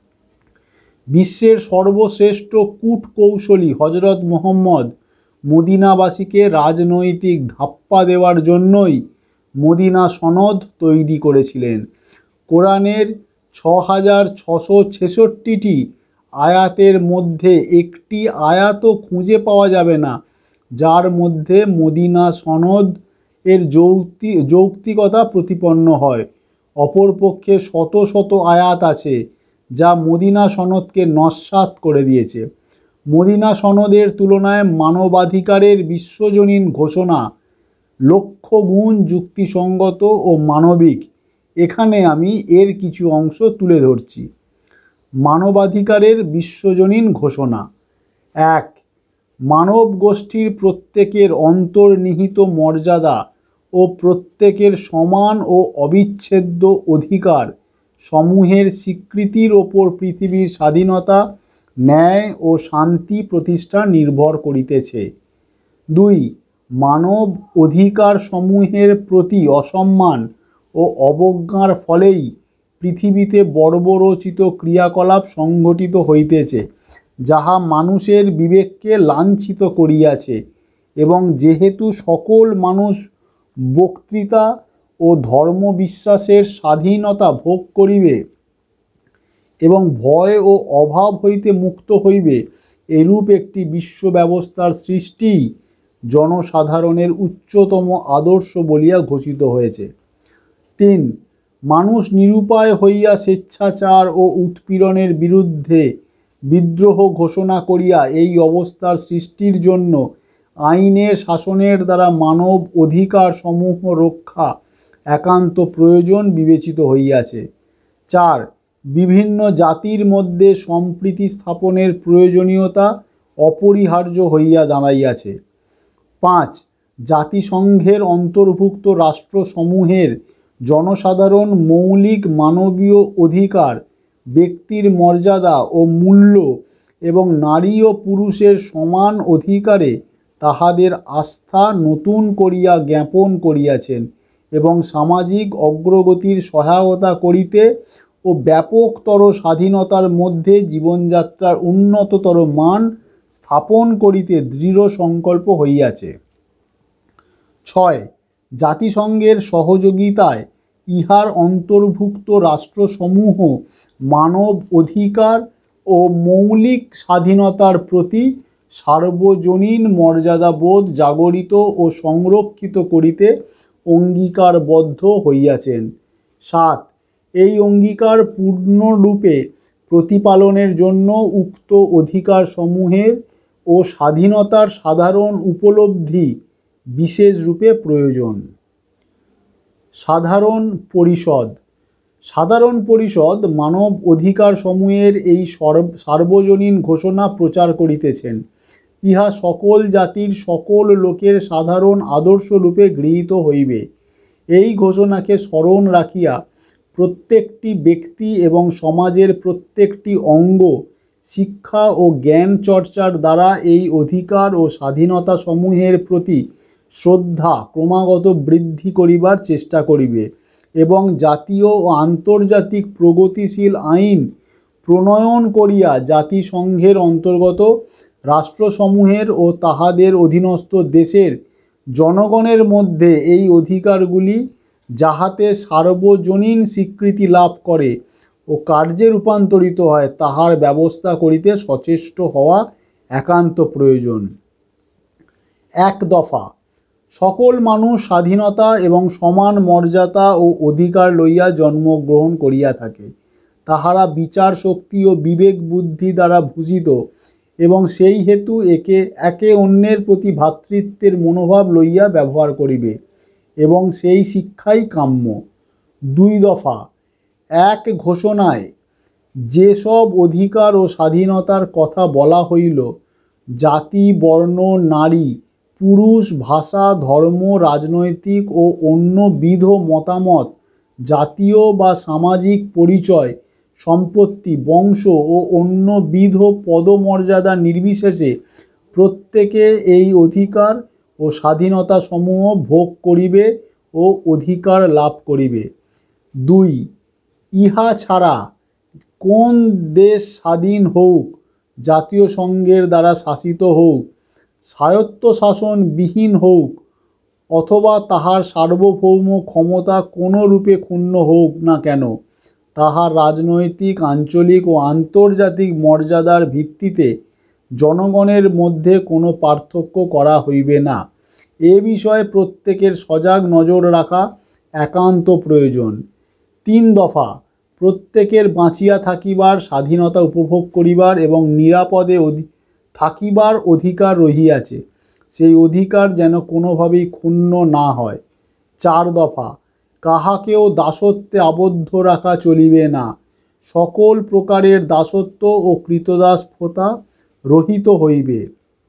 বিশ্বের সর্বশ্রেষ্ঠ কূটকৌশলী হজরত মোহাম্মদ মদিনাবাসীকে রাজনৈতিক ধাপ্পা দেওয়ার জন্যই মদিনা সনদ তৈরি করেছিলেন। কোরআনের ৬,৬৬৬টি আয়াতের মধ্যে একটি আয়াতও খুঁজে পাওয়া যাবে না যার মধ্যে মদিনা সনদ এর যৌক্তিকতা প্রতিপন্ন হয়। অপরপক্ষে শত শত আয়াত আছে যা মদিনা সনদকে নস্যাৎ করে দিয়েছে। মদিনা সনদের তুলনায় মানবাধিকারের বিশ্বজনীন ঘোষণা লক্ষ গুণ যুক্তিসঙ্গত ও মানবিক। এখানে আমি এর কিছু অংশ তুলে ধরছি। মানবাধিকারের বিশ্বজনীন ঘোষণা। 1. মানব গোষ্ঠীর প্রত্যেকের অন্তর্নিহিত মর্যাদা ও প্রত্যেকের সমান ও অবিচ্ছেদ্য অধিকার সমূহের স্বীকৃতির ওপর পৃথিবীর স্বাধীনতা, ন্যায় ও শান্তি প্রতিষ্ঠা নির্ভর করিতেছে। 2. মানব অধিকার সমূহের প্রতি অসম্মান ও অবজ্ঞার ফলেই পৃথিবীতে বর্বরোচিত ক্রিয়াকলাপ সংঘটিত হইতেছে, যাহা মানুষের বিবেককে লাঞ্ছিত করিয়াছে। এবং যেহেতু সকল মানুষ বক্তৃতা ও ধর্মবিশ্বাসের স্বাধীনতা ভোগ করিবে এবং ভয় ও অভাব হইতে মুক্ত হইবে, এরূপ একটি বিশ্ব ব্যবস্থার সৃষ্টি জনসাধারণের উচ্চতম আদর্শ বলিয়া ঘোষিত হয়েছে। 3. মানুষ নিরুপায় হইয়া স্বেচ্ছাচার ও উৎপীড়নের বিরুদ্ধে বিদ্রোহ ঘোষণা করিয়া এই অবস্থার সৃষ্টির জন্য আইনের শাসনের দ্বারা মানব অধিকার সমূহ রক্ষা একান্ত প্রয়োজন বিবেচিত হইয়াছে। 4. বিভিন্ন জাতির মধ্যে সম্প্রীতি স্থাপনের প্রয়োজনীয়তা অপরিহার্য হইয়া দাঁড়াইয়াছে। 5. জাতিসংঘের অন্তর্ভুক্ত রাষ্ট্রসমূহের জনসাধারণ মৌলিক মানবীয় অধিকার, ব্যক্তির মর্যাদা ও মূল্য এবং নারী ও পুরুষের সমান অধিকারে তাহাদের আস্থা নতুন করিয়া জ্ঞাপন করিয়াছেন এবং সামাজিক অগ্রগতির সহায়তা করিতে ও ব্যাপকতর স্বাধীনতার মধ্যে জীবনযাত্রার উন্নততর মান স্থাপন করিতে দৃঢ় সংকল্প হইয়াছে। 6. জাতিসংঘের সহযোগিতায় ইহার অন্তর্ভুক্ত রাষ্ট্রসমূহ মানব অধিকার ও মৌলিক স্বাধীনতার প্রতি সার্বজনীন মর্যাদাবোধ জাগরিত ও সংরক্ষিত করিতে অঙ্গীকারবদ্ধ হইয়াছেন। 7. এই অঙ্গীকার পূর্ণরূপে প্রতিপালনের জন্য উক্ত অধিকারসমূহের ও স্বাধীনতার সাধারণ উপলব্ধি বিশেষরূপে প্রয়োজন। সাধারণ পরিষদ। সাধারণ পরিষদ মানব অধিকার সমূহের এই সার্বজনীন ঘোষণা প্রচার করিতেছেন। ইহা সকল জাতির সকল লোকের সাধারণ আদর্শরূপে গৃহীত হইবে। এই ঘোষণাকে স্মরণ রাখিয়া প্রত্যেকটি ব্যক্তি এবং সমাজের প্রত্যেকটি অঙ্গ শিক্ষা ও জ্ঞান চর্চার দ্বারা এই অধিকার ও স্বাধীনতা সমূহের প্রতি শ্রদ্ধা ক্রমাগত বৃদ্ধি করিবার চেষ্টা করিবে এবং জাতীয় ও আন্তর্জাতিক প্রগতিশীল আইন প্রণয়ন করিয়া জাতিসংঘের অন্তর্গত রাষ্ট্রসমূহের ও তাহাদের অধীনস্থ দেশের জনগণের মধ্যে এই অধিকারগুলি যাহাতে সার্বজনীন স্বীকৃতি লাভ করে ও কার্যে রূপান্তরিত হয় তাহার ব্যবস্থা করিতে সচেষ্ট হওয়া একান্ত প্রয়োজন। 1 দফা। সকল মানুষ স্বাধীনতা এবং সমান মর্যাদা ও অধিকার লইয়া জন্মগ্রহণ করিয়া থাকে। তাহারা বিচার শক্তি ও বিবেক বুদ্ধি দ্বারা ভূষিত এবং সেই হেতু একে অন্যের প্রতি ভ্রাতৃত্বের মনোভাব লইয়া ব্যবহার করিবে এবং সেই শিক্ষাই কাম্য। 2 দফা। 1 ঘোষণায় যেসব অধিকার ও স্বাধীনতার কথা বলা হইল, জাতি, বর্ণ, নারী, পুরুষ, ভাষা, ধর্ম, রাজনৈতিক ও অন্যবিধ মতামত, জাতীয় বা সামাজিক পরিচয়, সম্পত্তি, বংশ ও অন্যবিধ পদমর্যাদা নির্বিশেষে প্রত্যেকে এই অধিকার ও স্বাধীনতা সমূহ ভোগ করিবে ও অধিকার লাভ করিবে। 2 ইহা ছাড়া কোন দেশ স্বাধীন হউক, জাতীয় সংঘের দ্বারা শাসিত হউক, স্বায়ত্তশাসন বিহীন হউক অথবা তাহার সার্বভৌম ক্ষমতা কোনো রূপে ক্ষুণ্ণ হউক না কেন, তাহার রাজনৈতিক, আঞ্চলিক ও আন্তর্জাতিক মর্যাদার ভিত্তিতে জনগণের মধ্যে কোনো পার্থক্য করা হইবে না। এ বিষয়ে প্রত্যেকের সজাগ নজর রাখা একান্ত প্রয়োজন। 3 দফা। প্রত্যেকের বাঁচিয়া থাকিবার, স্বাধীনতা উপভোগ করিবার এবং নিরাপদে থাকিবার অধিকার রহিয়াছে। সেই অধিকার যেন কোনোভাবেই ক্ষুণ্ণ না হয়। 4 দফা। কাহাকেও দাসত্বে আবদ্ধ রাখা চলিবে না। সকল প্রকারের দাসত্ব ও কৃতদাসপ্রথা রহিত হইবে।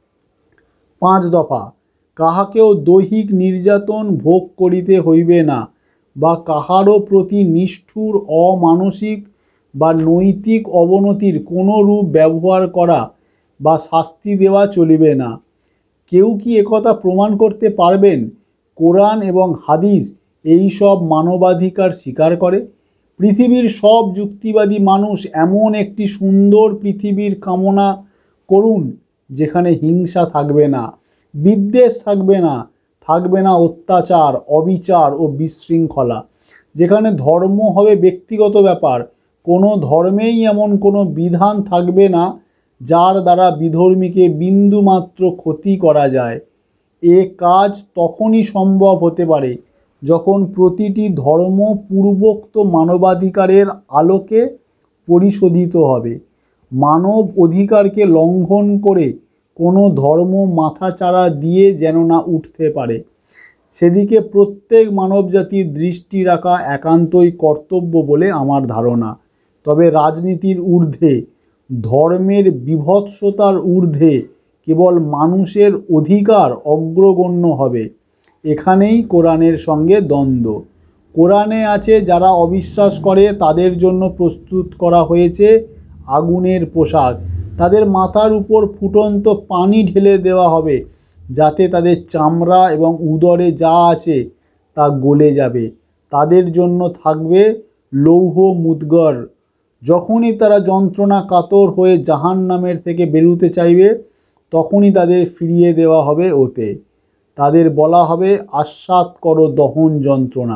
5 দফা। কাহাকেও দৈহিক নির্যাতন ভোগ করিতে হইবে না, বা কাহারও প্রতি নিষ্ঠুর, অমানসিক বা নৈতিক অবনতির কোনো রূপ ব্যবহার করা বা শাস্তি দেওয়া চলিবে না। কেউ কি একথা প্রমাণ করতে পারবেন কোরআন এবং হাদিস এই সব মানবাধিকার স্বীকার করে? পৃথিবীর সব যুক্তিবাদী মানুষ এমন একটি সুন্দর পৃথিবীর কামনা করুন যেখানে হিংসা থাকবে না, বিদ্বেষ থাকবে না, থাকবে না অত্যাচার, অবিচার ও বিশৃঙ্খলা, যেখানে ধর্ম হবে ব্যক্তিগত ব্যাপার। কোনো ধর্মেই এমন কোনো বিধান থাকবে না যার দ্বারা বিধর্মীকে বিন্দুমাত্র ক্ষতি করা যায়। এ কাজ তখনই সম্ভব হতে পারে যখন প্রতিটি ধর্ম পূর্বোক্ত মানবাধিকারের আলোকে পরিশোধিত হবে। মানব অধিকারকে লঙ্ঘন করে কোনো ধর্ম মাথাচাড়া দিয়ে যেন না উঠতে পারে, সেদিকে প্রত্যেক মানবজাতির দৃষ্টি রাখা একান্তই কর্তব্য বলে আমার ধারণা। তবে রাজনীতির ঊর্ধ্বে, ধর্মের বিভৎসতার ঊর্ধ্বে কেবল মানুষের অধিকার অগ্রগণ্য হবে। এখানেই কোরআনের সঙ্গে দ্বন্দ্ব। কোরআনে আছে যারা অবিশ্বাস করে তাদের জন্য প্রস্তুত করা হয়েছে আগুনের পোশাক, তাদের মাথার উপর ফুটন্ত পানি ঢেলে দেওয়া হবে যাতে তাদের চামড়া এবং উদরে যা আছে তা গলে যাবে। তাদের জন্য থাকবে লৌহ মুদ্গর। যখনই তারা যন্ত্রণা কাতর হয়ে জাহান্নামের থেকে বেরোতে চাইবে তখনই তাদের ফিরিয়ে দেওয়া হবে ওতে। তাদের বলা হবে, আস্বাদ করো দহন যন্ত্রণা।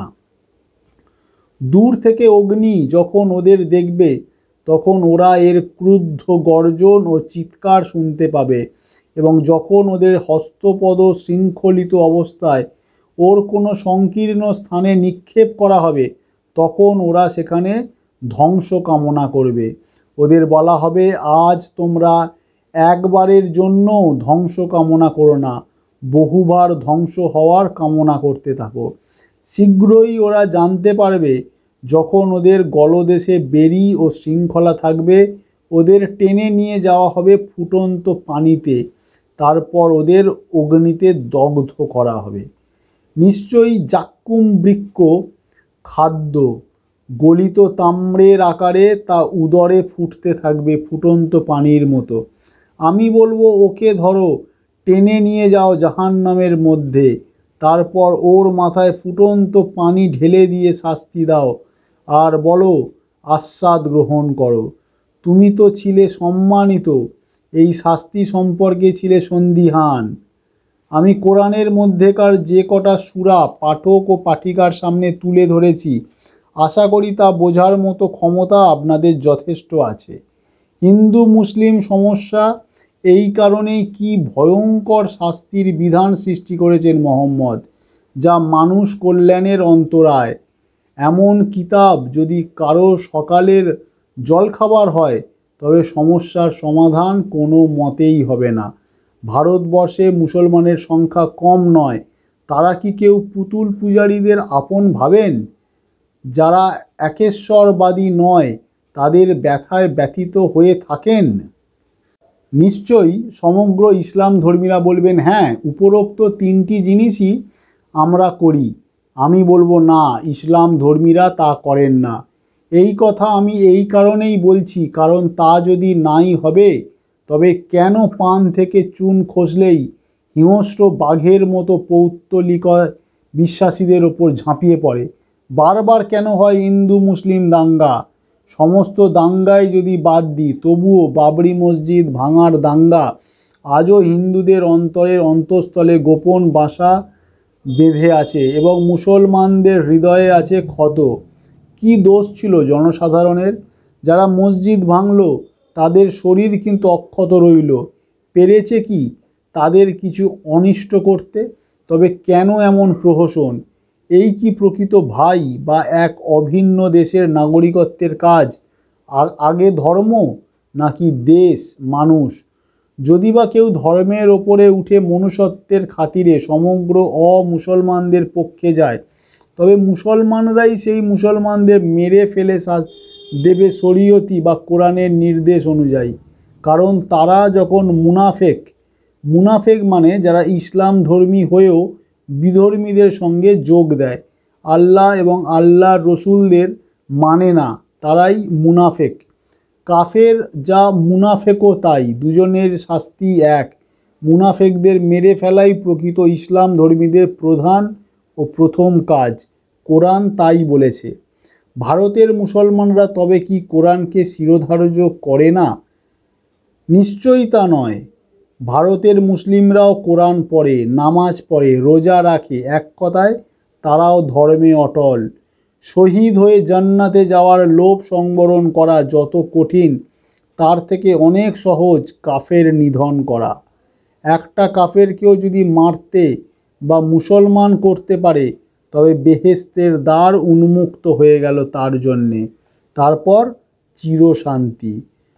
দূর থেকে অগ্নি যখন ওদের দেখবে তখন ওরা এর ক্রুদ্ধ গর্জন ও চিৎকার শুনতে পাবে, এবং যখন ওদের হস্তপদ শৃঙ্খলিত অবস্থায় ওর কোনো সংকীর্ণ স্থানে নিক্ষেপ করা হবে তখন ওরা সেখানে ধ্বংস কামনা করবে। ওদের বলা হবে, আজ তোমরা একবারের জন্য ধ্বংস কামনা করো না, বহুবার ধ্বংস হওয়ার কামনা করতে থাকো। শীঘ্রই ওরা জানতে পারবে যখন ওদের গলদেশে বেরি ও শৃঙ্খলা থাকবে, ওদের টেনে নিয়ে যাওয়া হবে ফুটন্ত পানিতে, তারপর ওদের অগ্নিতে দগ্ধ করা হবে। নিশ্চয়ই জাক্কুম বৃক্ষ খাদ্য, গলিত তাম্রের আকারে তা উদরে ফুটতে থাকবে ফুটন্ত পানির মতো। আমি বলবো, ওকে ধরো, টেনে নিয়ে যাও জাহান্নামের মধ্যে, তারপর ওর মাথায় ফুটন্ত পানি ঢেলে দিয়ে শাস্তি দাও, আর বলো, আস্বাদ গ্রহণ করো। তুমি তো ছিলে সম্মানিত, এই শাস্তি সম্পর্কে ছিলে সন্দিহান। আমি কোরআনের মধ্যেকার যে কটা সূরা পাঠক ও পাঠিকার সামনে তুলে ধরেছি, আশা করি তা বোঝার মতো ক্ষমতা আপনাদের যথেষ্ট আছে। হিন্দু মুসলিম সমস্যা এই কারণেই কি ভয়ঙ্কর শাস্তির বিধান সৃষ্টি করেছেন মোহাম্মদ, যা মানুষ কল্যাণের অন্তরায়। এমন কিতাব যদি কারো সকালের জলখাবার হয় তবে সমস্যার সমাধান কোনো মতেই হবে না। ভারতবর্ষে মুসলমানের সংখ্যা কম নয়, তারা কি কেউ পুতুল পূজারীদের আপন ভাবেন? যারা একেশ্বরবাদী নয় তাদের ব্যথায় ব্যথিত হয়ে থাকেন? নিশ্চয়ই সমগ্র ইসলাম ধর্মীরা বলবেন, হ্যাঁ, উপরোক্ত 3টি জিনিসই আমরা করি। আমি বলবো, না, ইসলাম ধর্মীরা তা করেন না। এই কথা আমি এই কারণেই বলছি, কারণ তা যদি নাই হবে তবে কেন পান থেকে চুন খসলেই হিংস্র বাঘের মতো পৌত্তলিক বিশ্বাসীদের ওপর ঝাঁপিয়ে পড়ে? বারবার কেন হয় হিন্দু মুসলিম দাঙ্গা? সমস্ত দাঙ্গায় যদি বাদ দিই তবুও বাবরি মসজিদ ভাঙার দাঙ্গা আজও হিন্দুদের অন্তরের অন্তঃস্থলে গোপন বাসা বেঁধে আছে এবং মুসলমানদের হৃদয়ে আছে ক্ষত। কি দোষ ছিল জনসাধারণের? যারা মসজিদ ভাঙল তাদের শরীর কিন্তু অক্ষত রইল, পেরেছে কি তাদের কিছু অনিষ্ট করতে? তবে কেন এমন প্রহসন? এই কি প্রকৃত ভাই বা এক অভিন্ন দেশের নাগরিকত্বের কাজ? আর আগে ধর্ম নাকি দেশ মানুষ? যদি বা কেউ ধর্মের ওপরে উঠে মনুষ্যত্বের খাতিরে সমগ্র অমুসলমানদের পক্ষে যায়, তবে মুসলমানরাই সেই মুসলমানদের মেরে ফেলে দেবে শরীয়তি বা কোরআনের নির্দেশ অনুযায়ী। কারণ তারা যখন মুনাফেক মানে যারা ইসলাম ধর্মী হয়েও বিধর্মীদের সঙ্গে যোগ দেয়, আল্লাহ এবং আল্লাহর রসুলদের মানে না, তারাই মুনাফেক। কাফের যা মুনাফেকও তাই, দুজনের শাস্তি এক। মুনাফেকদের মেরে ফেলাই প্রকৃত ইসলাম ধর্মীদের প্রধান ও প্রথম কাজ, কোরআন তাই বলেছে। ভারতের মুসলমানরা তবে কি কোরআনকে শিরোধার্য করে না? নিশ্চয়ই তা নয়। ভারতের মুসলিমরাও কোরআন পড়ে, নামাজ পড়ে, রোজা রাখে, এক কথায় তারাও ধর্মে অটল। শহীদ হয়ে জান্নাতে যাওয়ার লোভ সংবরণ করা যত কঠিন, তার থেকে অনেক সহজ কাফের নিধন করা। একটা কাফেরকেও যদি মারতে বা মুসলমান করতে পারে, তবে বেহেশতের দ্বার উন্মুক্ত হয়ে গেল তার জন্যে। তারপর চিরশান্তি।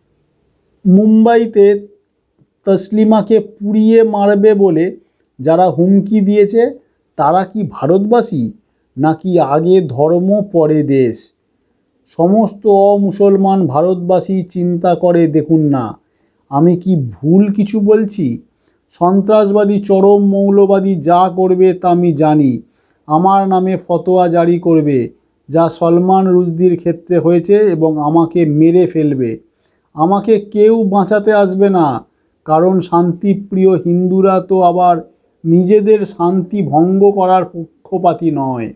মুম্বাইতে তসলিমাকে পুড়িয়ে মারবে বলে যারা হুমকি দিয়েছে, তারা কি ভারতবাসী নাকি আগে ধর্ম পরে দেশ? সমস্ত অমুসলমান ভারতবাসী চিন্তা করে দেখুন না, আমি কি ভুল কিছু বলছি? সন্ত্রাসবাদী চরম মৌলবাদী যা করবে তা আমি জানি। আমার নামে ফতোয়া জারি করবে, যা সলমান রুশদির ক্ষেত্রে হয়েছে, এবং আমাকে মেরে ফেলবে। আমাকে কেউ বাঁচাতে আসবে না, কারণ শান্তিপ্রিয় হিন্দুরা তো আবার নিজেদের শান্তি ভঙ্গ করার পক্ষপাতী নয়,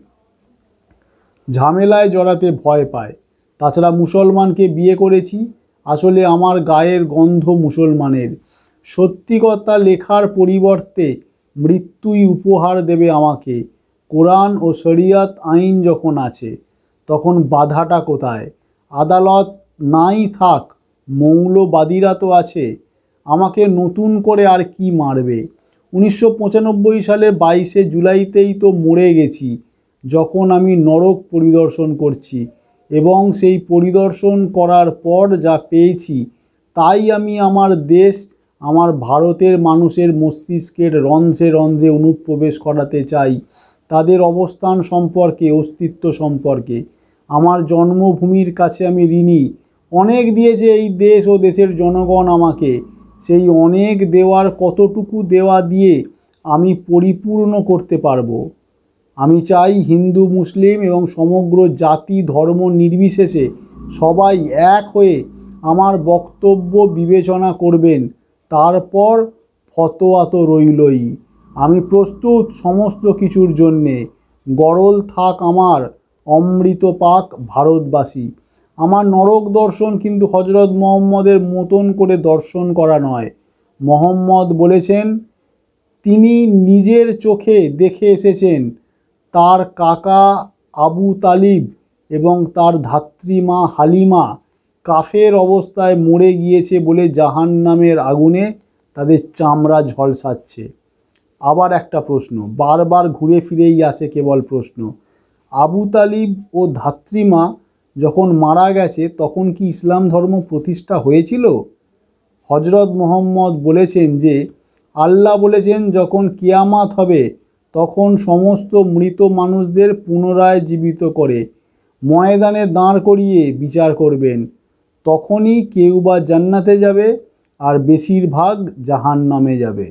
ঝামেলায় জড়াতে ভয় পায়। তাছাড়া মুসলমানকে বিয়ে করেছি, আসলে আমার গায়ের গন্ধ মুসলমানের। সত্যি কথা লেখার পরিবর্তে মৃত্যুই উপহার দেবে আমাকে। কোরআন ও শরিয়ত আইন যখন আছে, তখন বাধাটা কোথায়? আদালত নাই থাক, মৌলবাদীরা তো আছে। আমাকে নতুন করে আর কি মারবে? 1995 সালের 22শে জুলাইতেই তো মরে গেছি, যখন আমি নরক পরিদর্শন করছি, এবং সেই পরিদর্শন করার পর যা পেয়েছি, তাই আমি আমার দেশ, আমার ভারতের মানুষের মস্তিষ্কের রন্ধ্রে রন্ধ্রে অনুপ্রবেশ করাতে চাই, তাদের অবস্থান সম্পর্কে, অস্তিত্ব সম্পর্কে। আমার জন্মভূমির কাছে আমি ঋণী। অনেক দিয়েছে এই দেশ ও দেশের জনগণ আমাকে। সেই অনেক দেওয়ার কতটুকু দেওয়া দিয়ে আমি পরিপূর্ণ করতে পারবো? আমি চাই হিন্দু, মুসলিম এবং সমগ্র জাতি ধর্ম নির্বিশেষে সবাই এক হয়ে আমার বক্তব্য বিবেচনা করবেন। তারপর ফতোয়া তো রইলই। আমি প্রস্তুত সমস্ত কিছুর জন্যে। গরল থাক আমার অমৃত পাক ভারতবাসী। আমার নরক দর্শন কিন্তু হজরত মোহাম্মদের মতন করে দর্শন করা নয়। মোহাম্মদ বলেছেন, তিনি নিজের চোখে দেখে এসেছেন তার কাকা আবু তালিব এবং তার ধাত্রীমা হালিমা কাফের অবস্থায় মরে গিয়েছে বলে জাহান্নামের আগুনে তাদের চামড়া ঝলসাচ্ছে। আবার একটা প্রশ্ন, বারবার ঘুরে ফিরেই আসে কেবল প্রশ্ন, আবু তালিব ও ধাত্রীমা যখন মারা গেছে, তখন কি ইসলাম ধর্ম প্রতিষ্ঠা হয়েছিল? হজরত মোহাম্মদ বলেছেন যে, আল্লাহ বলেছেন যখন কিয়ামাত হবে, তখন সমস্ত মৃত মানুষদের পুনরায় জীবিত করে ময়দানে দাঁড় করিয়ে বিচার করবেন। তখনই কেউ বা জান্নাতে যাবে আর বেশিরভাগ জাহান্নামে যাবে।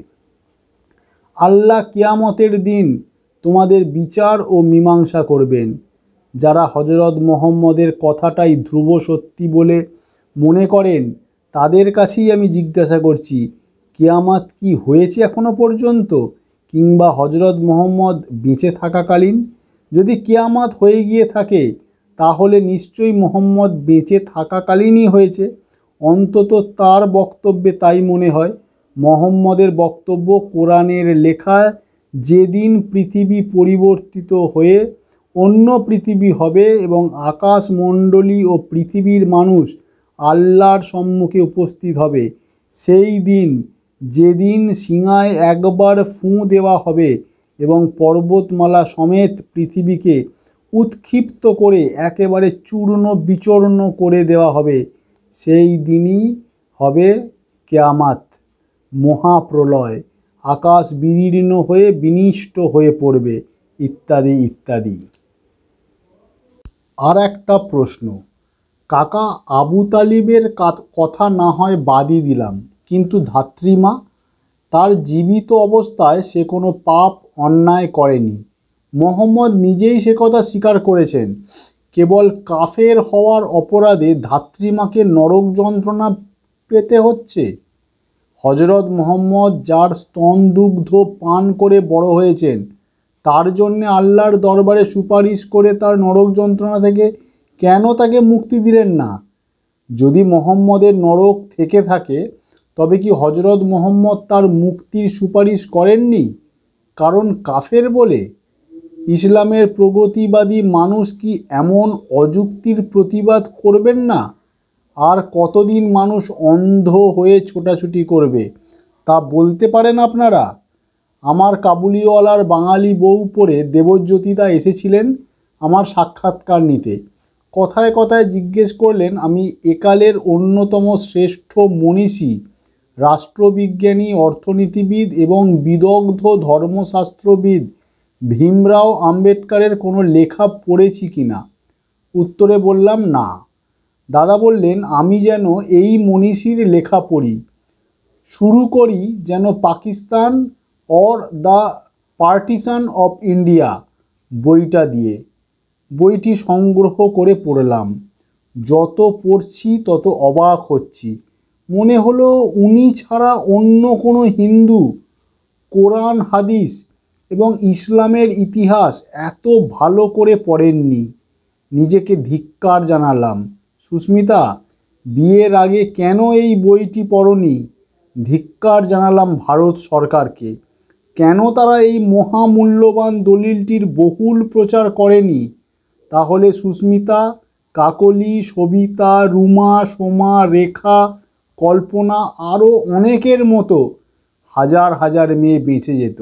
আল্লাহ কিয়ামতের দিন তোমাদের বিচার ও মীমাংসা করবেন। যারা হজরত মোহাম্মদের কথাটাই ধ্রুব সত্যি বলে মনে করেন, তাদের কাছেই আমি জিজ্ঞাসা করছি, কিয়ামত কি হয়েছে এখনো পর্যন্ত, কিংবা হজরত মোহাম্মদ বেঁচে থাকাকালীন? যদি কিয়ামত হয়ে গিয়ে থাকে, তাহলে নিশ্চয়ই মোহাম্মদ বেঁচে থাকাকালীনই হয়েছে। অন্তত তার বক্তব্যে তাই মনে হয়। মোহাম্মদের বক্তব্য কোরআনের লেখা, যেদিন পৃথিবী পরিবর্তিত হয়ে অন্য পৃথিবী হবে এবং আকাশমণ্ডলী ও পৃথিবীর মানুষ আল্লাহর সম্মুখে উপস্থিত হবে। সেই দিন, যেদিন সিঙায় একবার ফুঁ দেওয়া হবে এবং পর্বতমালা সমেত পৃথিবীকে উৎক্ষিপ্ত করে একেবারে চূর্ণ বিচূর্ণ করে দেওয়া হবে, সেই দিনই হবে কিয়ামত, মহাপ্রলয়, আকাশ বিদীর্ণ হয়ে বিনিষ্ট হয়ে পড়বে, ইত্যাদি ইত্যাদি। আর একটা প্রশ্ন, কাকা, আবু তালিবের কথা না হয় বাদই দিলাম, কিন্তু ধাত্রীমা, তার জীবিত অবস্থায় সে কোনো পাপ অন্যায় করেনি। মোহাম্মদ নিজেই সে কথা স্বীকার করেছেন। কেবল কাফের হওয়ার অপরাধে ধাত্রীমাকে নরক যন্ত্রণা পেতে হচ্ছে। হজরত মোহাম্মদ যার স্তন দুগ্ধ পান করে বড় হয়েছেন, তার জন্যে আল্লাহর দরবারে সুপারিশ করে তার নরক যন্ত্রণা থেকে কেন তাকে মুক্তি দিলেন না? যদি মোহাম্মদের নরক থেকে থাকে, তবে কি হজরত মোহাম্মদ তার মুক্তির সুপারিশ করেননি কারণ কাফের বলে? ইসলামের প্রগতিবাদী মানুষ কি এমন অযুক্তির প্রতিবাদ করবেন না? আর কতদিন মানুষ অন্ধ হয়ে ছোটাছুটি করবে তা বলতে পারেন আপনারা? আমার কাবুলিওয়ালার বাঙালি বউ পড়ে দেবজ্যোতিদা এসেছিলেন আমার সাক্ষাৎকার নিতে। কথায় কথায় জিজ্ঞেস করলেন আমি একালের অন্যতম শ্রেষ্ঠ মনীষী, রাষ্ট্রবিজ্ঞানী, অর্থনীতিবিদ এবং বিদগ্ধ ধর্মশাস্ত্রবিদ ভীমরাও আম্বেদকরের কোনো লেখা পড়েছি কিনা। উত্তরে বললাম না। দাদা বললেন আমি যেন এই মনীষীর লেখা পড়ি। শুরু করি যেন Pakistan or the partition of India বইটা দিয়ে। বইটি সংগ্রহ করে পড়লাম। যত পড়ছি তত অবাক হচ্ছি। মনে হলো উনি ছাড়া অন্য কোনো হিন্দু কোরআন, হাদিস এবং ইসলামের ইতিহাস এত ভালো করে পড়েননি। নিজেকে ধিক্কার জানালাম। সুস্মিতা, বিয়ের আগে কেন এই বইটি পড়নি? ধিক্কার জানালাম ভারত সরকারকে। কেন তারা এই মহামূল্যবান দলিলটির বহুল প্রচার করেনি? তাহলে সুস্মিতা, কাকলি, সবিতা, রুমা, সোমা, রেখা, কল্পনা আরও অনেকের মতো হাজার হাজার মেয়ে বেঁচে যেত।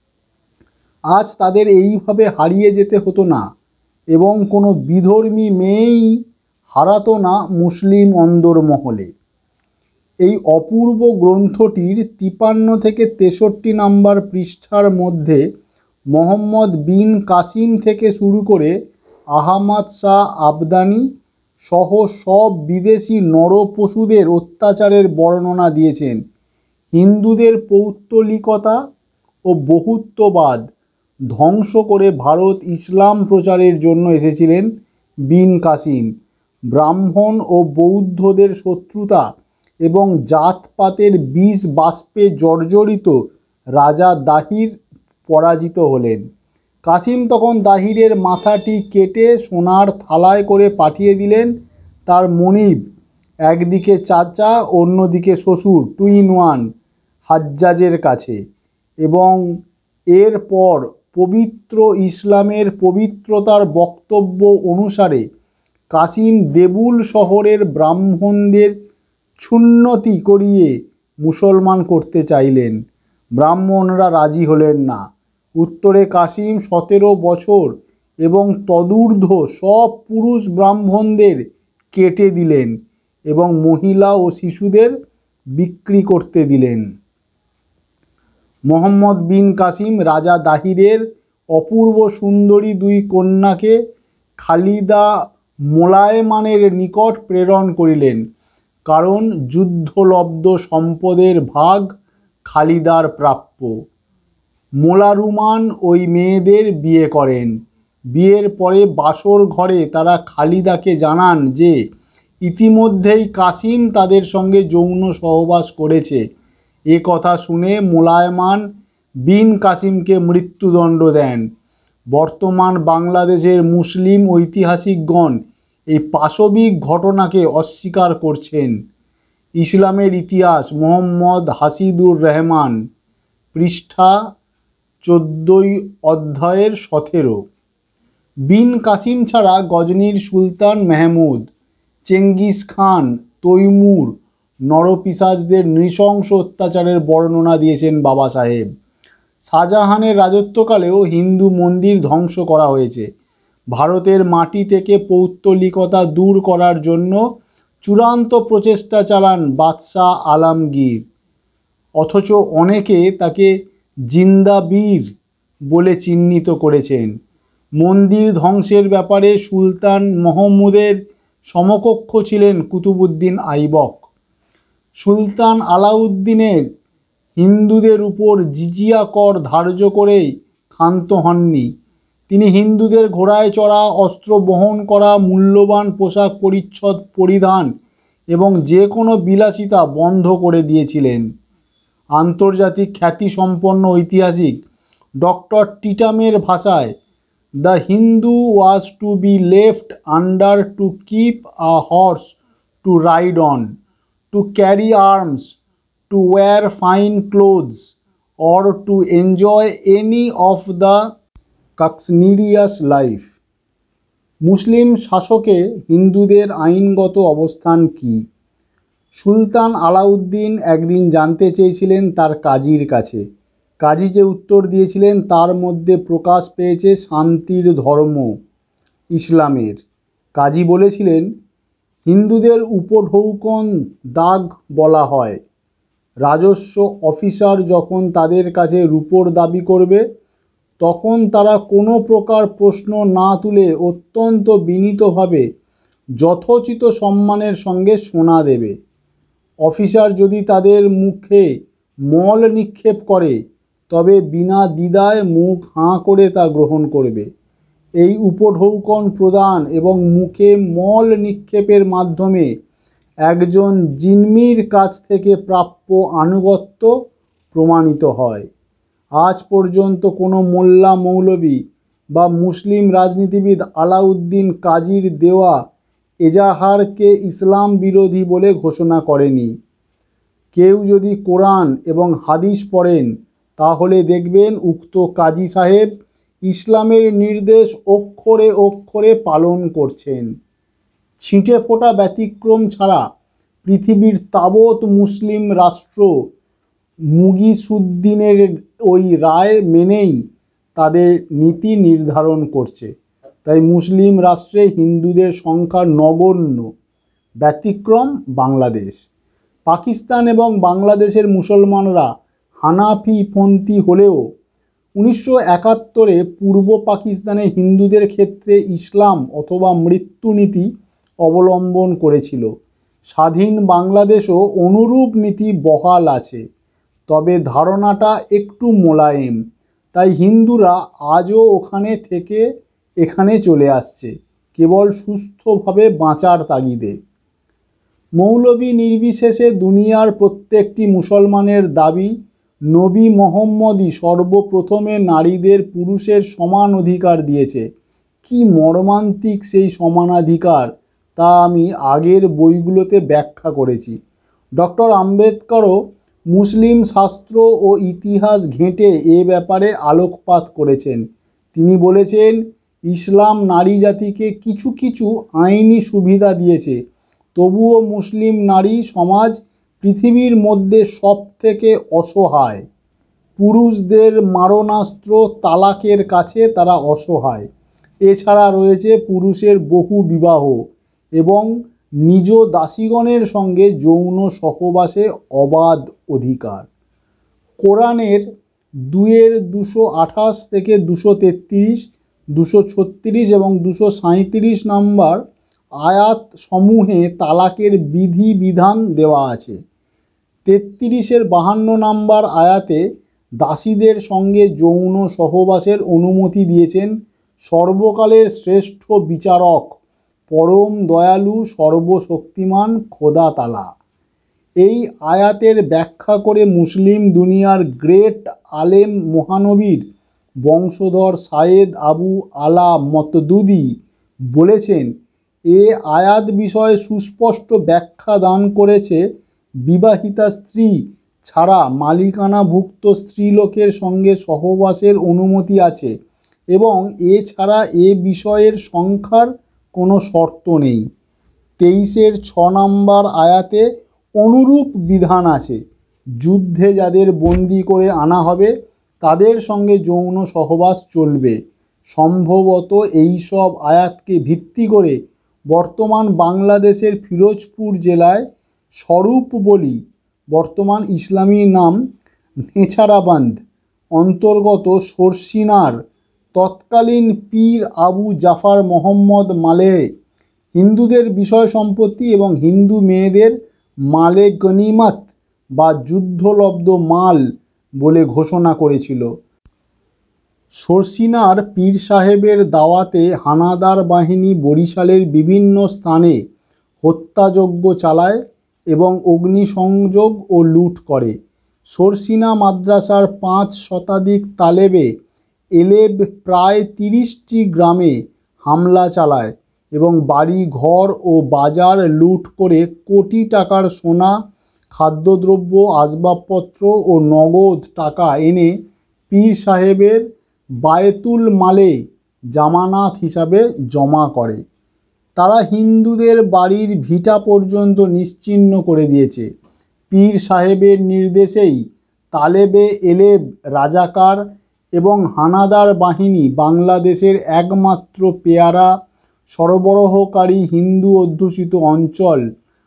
আজ তাদের এইভাবে হারিয়ে যেতে হতো না এবং কোনো বিধর্মী মেয়েই হারাতো না মুসলিম অন্দরমহলে। এই অপূর্ব গ্রন্থটির 53 থেকে 63 নম্বর পৃষ্ঠার মধ্যে মোহাম্মদ বিন কাসিম থেকে শুরু করে আহমদ শাহ আবদানি সহ সব বিদেশি নরপশুদের অত্যাচারের বর্ণনা দিয়েছেন। হিন্দুদের পৌত্তলিকতা ও বহুত্ববাদ ধ্বংস করে ভারত ইসলাম প্রচারের জন্য এসেছিলেন বিন কাসিম। ব্রাহ্মণ ও বৌদ্ধদের শত্রুতা এবং জাতপাতের বিষ বাষ্পে জর্জরিত রাজা দাহির পরাজিত হলেন। কাসিম তখন দাহিরের মাথাটি কেটে সোনার থালায় করে পাঠিয়ে দিলেন তার মনিব, একদিকে চাচা অন্যদিকে শ্বশুর, 2 in 1 হাজ্জাজের কাছে। এবং এরপর পবিত্র ইসলামের পবিত্রতার বক্তব্য অনুসারে কাসিম দেবুল শহরের ব্রাহ্মণদের ছুন্নতি করিয়ে মুসলমান করতে চাইলেন। ব্রাহ্মণরা রাজি হলেন না। উত্তরে কাসিম 17 বছর এবং তদূর্ধ্ব সব পুরুষ ব্রাহ্মণদের কেটে দিলেন এবং মহিলা ও শিশুদের বিক্রি করতে দিলেন। মোহাম্মদ বিন কাসিম রাজা দাহিরের অপূর্ব সুন্দরী 2 কন্যাকে খালিদা মোলায়েমানের নিকট প্রেরণ করিলেন, কারণ যুদ্ধলব্ধ সম্পদের ভাগ খালিদার প্রাপ্য। মোলারুমান ওই মেয়েদের বিয়ে করেন। বিয়ের পরে বাসর ঘরে তারা খালিদাকে জানান যে ইতিমধ্যেই কাসিম তাদের সঙ্গে যৌন সহবাস করেছে। এ কথা শুনে মোলায়েমান বিন কাসিমকে মৃত্যুদণ্ড দেন। বর্তমান বাংলাদেশের মুসলিম ঐতিহাসিকগণ এই পাশবিক ঘটনাকে অস্বীকার করছেন। ইসলামের ইতিহাস, মোহাম্মদ হাসিদুর রহমান, পৃষ্ঠা 14 অধ্যায়ের 17। বিন কাসিম ছাড়া গজনির সুলতান মেহমুদ, চেঙ্গিস খান, তৈমুর, নরপিশাচদের নৃশংস অত্যাচারের বর্ণনা দিয়েছেন বাবা সাহেব। শাহজাহানের রাজত্বকালেও হিন্দু মন্দির ধ্বংস করা হয়েছে। ভারতের মাটি থেকে পৌত্তলিকতা দূর করার জন্য চূড়ান্ত প্রচেষ্টা চালান বাদশাহ আলমগীর, অথচ অনেকে তাকে জিন্দা বীর বলে চিহ্নিত করেছেন। মন্দির ধ্বংসের ব্যাপারে সুলতান মহমুদের সমকক্ষ ছিলেন কুতুবুদ্দিন আইবক। সুলতান আলাউদ্দিনের হিন্দুদের উপর জিজিয়া কর ধার্য করেই ক্ষান্ত হননি। তিনি হিন্দুদের ঘোড়ায় চড়া, অস্ত্র বহন করা, মূল্যবান পোশাক পরিচ্ছদ পরিধান এবং যে কোনো বিলাসিতা বন্ধ করে দিয়েছিলেন। আন্তর্জাতিক খ্যাতিসম্পন্ন ঐতিহাসিক ডক্টর টিটামের ভাষায়, the Hindu was to be left under to keep a horse to ride on, to carry arms, to wear fine clothes, or to enjoy any of the luxurious life. মুসলিম শাসকে হিন্দুদের আইনগত অবস্থান কী? সুলতান আলাউদ্দিন একদিন জানতে চেয়েছিলেন তার কাজীর কাছে। কাজী যে উত্তর দিয়েছিলেন তার মধ্যে প্রকাশ পেয়েছে শান্তির ধর্ম ইসলামের। কাজী বলেছিলেন, হিন্দুদের উপঢৌকন দাগ বলা হয়। রাজস্ব অফিসার যখন তাদের কাছে রূপোর দাবি করবে, তখন তারা কোনো প্রকার প্রশ্ন না তুলে অত্যন্ত বিনীতভাবে যথোচিত সম্মানের সঙ্গে সোনা দেবে। অফিসার যদি তাদের মুখে মল নিক্ষেপ করে, তবে বিনা দ্বিধায় মুখ হাঁ করে তা গ্রহণ করবে। এই উপঢৌকন প্রদান এবং মুখে মল নিক্ষেপের মাধ্যমে একজন জিন্মির কাছ থেকে প্রাপ্য আনুগত্য প্রমাণিত হয়। আজ পর্যন্ত কোনো মোল্লা মৌলবি বা মুসলিম রাজনীতিবিদ আলাউদ্দিন কাজীর দেওয়া এজাহারকে ইসলাম বিরোধী বলে ঘোষণা করেনি। কেউ যদি কোরআন এবং হাদিস পড়েন, তাহলে দেখবেন উক্ত কাজী সাহেব ইসলামের নির্দেশ অক্ষরে অক্ষরে পালন করছেন। ছিটে ফোটা ব্যতিক্রম ছাড়া পৃথিবীর তাবৎ মুসলিম রাষ্ট্র মুগিসুদ্দিনের ওই রায় মেনেই তাদের নীতি নির্ধারণ করছে। তাই মুসলিম রাষ্ট্রে হিন্দুদের সংখ্যা নগণ্য। ব্যতিক্রম বাংলাদেশ। পাকিস্তান এবং বাংলাদেশের মুসলমানরা হানাফিপন্থী হলেও 1971-এ পূর্ব পাকিস্তানে হিন্দুদের ক্ষেত্রে ইসলাম অথবা মৃত্যুনীতি অবলম্বন করেছিল। স্বাধীন বাংলাদেশও অনুরূপ নীতি বহাল আছে, তবে ধারণাটা একটু মোলায়েম। তাই হিন্দুরা আজও ওখানে থেকে এখানে চলে আসছে, কেবল সুস্থভাবে বাঁচার তাগিদে। মৌলবি নির্বিশেষে দুনিয়ার প্রত্যেকটি মুসলমানের দাবি, নবী মোহাম্মদই সর্বপ্রথমে নারীদের পুরুষের সমান অধিকার দিয়েছে। কি মর্মান্তিক সেই সমানাধিকার, তা আমি আগের বইগুলোতে ব্যাখ্যা করেছি। ডক্টর আম্বেদকরও মুসলিম শাস্ত্র ও ইতিহাস ঘেঁটে এ ব্যাপারে আলোকপাত করেছেন। তিনি বলেছেন, ইসলাম নারী জাতিকে কিছু কিছু আইনি সুবিধা দিয়েছে, তবুও মুসলিম নারী সমাজ পৃথিবীর মধ্যে সবথেকে অসহায়। পুরুষদের মারণাস্ত্র তালাকের কাছে তারা অসহায়। এছাড়া রয়েছে পুরুষের বহু বিবাহ এবং নিজ দাসীগণের সঙ্গে যৌন সহবাসে অবাধ অধিকার। কোরআনের 2:228 থেকে 233, 236 এবং 237 নম্বর আয়াত সমূহে তালাকের বিধি বিধান দেওয়া আছে। 33-এর 52 নম্বর আয়াতে দাসীদের সঙ্গে যৌন সহবাসের অনুমতি দিয়েছেন সর্বকালের শ্রেষ্ঠ বিচারক, পরম দয়ালু সর্বশক্তিমান খোদা তালা। এই আয়াতের ব্যাখ্যা করে মুসলিম দুনিয়ার গ্রেট আলেম মহানবীর বংশধর সায়েদ আবু আলা মতদুদি বলেছেন, এ আয়াত বিষয়ে সুস্পষ্ট ব্যাখ্যা দান করেছে, বিবাহিতা স্ত্রী ছাড়া মালিকানাভুক্ত স্ত্রীলোকের সঙ্গে সহবাসের অনুমতি আছে এবং এছাড়া এ বিষয়ের সংখ্যার কোনো শর্ত নেই। 23-এর 6 নম্বর আয়াতে অনুরূপ বিধান আছে। যুদ্ধে যাদের বন্দি করে আনা হবে তাদের সঙ্গে যৌন সহবাস চলবে। সম্ভবত এই সব আয়াতকে ভিত্তি করে বর্তমান বাংলাদেশের ফিরোজপুর জেলায় স্বরূপবলী, বর্তমান ইসলামী নাম নেছারাবান্ধ অন্তর্গত সরসিনার তৎকালীন পীর আবু জাফর মোহাম্মদ মালেহ হিন্দুদের বিষয় সম্পত্তি এবং হিন্দু মেয়েদের মালে গনিমত বা যুদ্ধলব্ধ মাল বলে ঘোষণা করেছিল। সরসিনার পীর সাহেবের দাওয়াতে হানাদার বাহিনী বরিশালের বিভিন্ন স্থানে হত্যাযজ্ঞ চালায় এবং অগ্নিসংযোগ ও লুট করে। সরসিনা মাদ্রাসার 5 শতাধিক তালেবে এলেব প্রায় 30টি গ্রামে হামলা চালায় এবং বাড়ি ঘর ও বাজার লুট করে কোটি টাকার সোনা, খাদ্যদ্রব্য, আসবাবপত্র ও নগদ টাকা এনে পীর সাহেবের বায়তুল মালে জামানত হিসাবে জমা করে। তারা হিন্দুদের বাড়ির ভিটা পর্যন্ত নিশ্চিহ্ন করে দিয়েছে। পীর সাহেবের নির্দেশেই তালেবে এলেব, রাজাকার এবং হানাদার বাহিনী বাংলাদেশের একমাত্র পেয়ারা সরবরাহকারী হিন্দু অধ্যুষিত অঞ্চল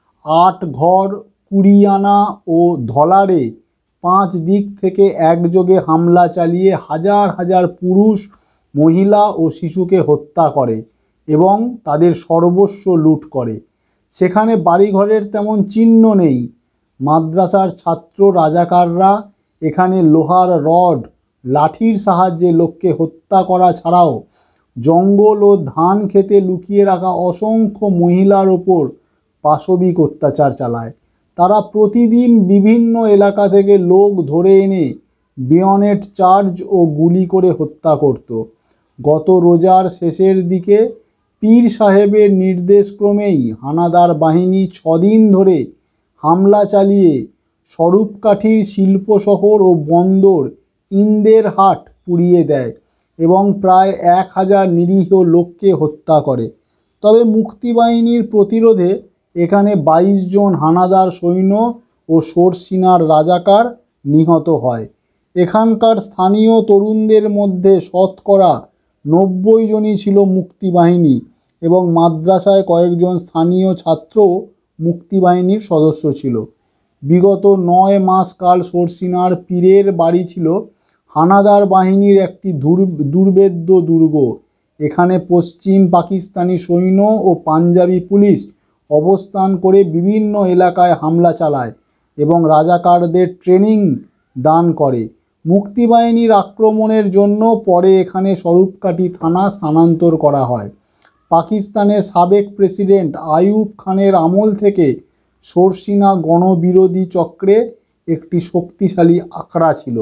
আটঘর, কুড়িয়ানা ও ধলারে 5 দিক থেকে একযোগে হামলা চালিয়ে হাজার হাজার পুরুষ, মহিলা ও শিশুকে হত্যা করে এবং তাদের সর্বস্ব লুট করে। সেখানে বাড়িঘরের তেমন চিহ্ন নেই। মাদ্রাসার ছাত্র রাজাকাররা এখানে লোহার রড, লাঠির সাহায্যে লোককে হত্যা করা ছাড়াও জঙ্গল ও ধান খেতে লুকিয়ে রাখা অসংখ্য মহিলার ওপর পাশবিক অত্যাচার চালায়। তারা প্রতিদিন বিভিন্ন এলাকা থেকে লোক ধরে এনে বেয়নেট চার্জ ও গুলি করে হত্যা করত। গত রোজার শেষের দিকে পীর সাহেবের নির্দেশক্রমেই হানাদার বাহিনী 6 দিন ধরে হামলা চালিয়ে স্বরূপকাঠির শিল্প শহর ও বন্দর ইন্দেরহাট পুড়িয়ে দেয় এবং প্রায় 1000 নিরীহ লোককে হত্যা করে। তবে মুক্তিবাহিনীর প্রতিরোধে এখানে 22 জন হানাদার সৈন্য ও সরসিনার রাজাকার নিহত হয়। এখানকার স্থানীয় তরুণদের মধ্যে শতকরা 90 জনই ছিল মুক্তিবাহিনী এবং মাদ্রাসায় কয়েকজন স্থানীয় ছাত্র মুক্তিবাহিনীর সদস্য ছিল। বিগত 9 মাস কাল সরসিনার পীরের বাড়ি ছিল হানাদার বাহিনীর একটি দুর্ভেদ্য দুর্গ। এখানে পশ্চিম পাকিস্তানি সৈন্য ও পাঞ্জাবি পুলিশ অবস্থান করে বিভিন্ন এলাকায় হামলা চালায় এবং রাজাকারদের ট্রেনিং দান করে। মুক্তিবাহিনীর আক্রমণের জন্য পরে এখানে স্বরূপকাঠি থানা স্থানান্তর করা হয়। পাকিস্তানের সাবেক প্রেসিডেন্ট আইয়ুব খানের আমল থেকে সরসিনা গণবিরোধী চক্রে একটি শক্তিশালী আখড়া ছিল।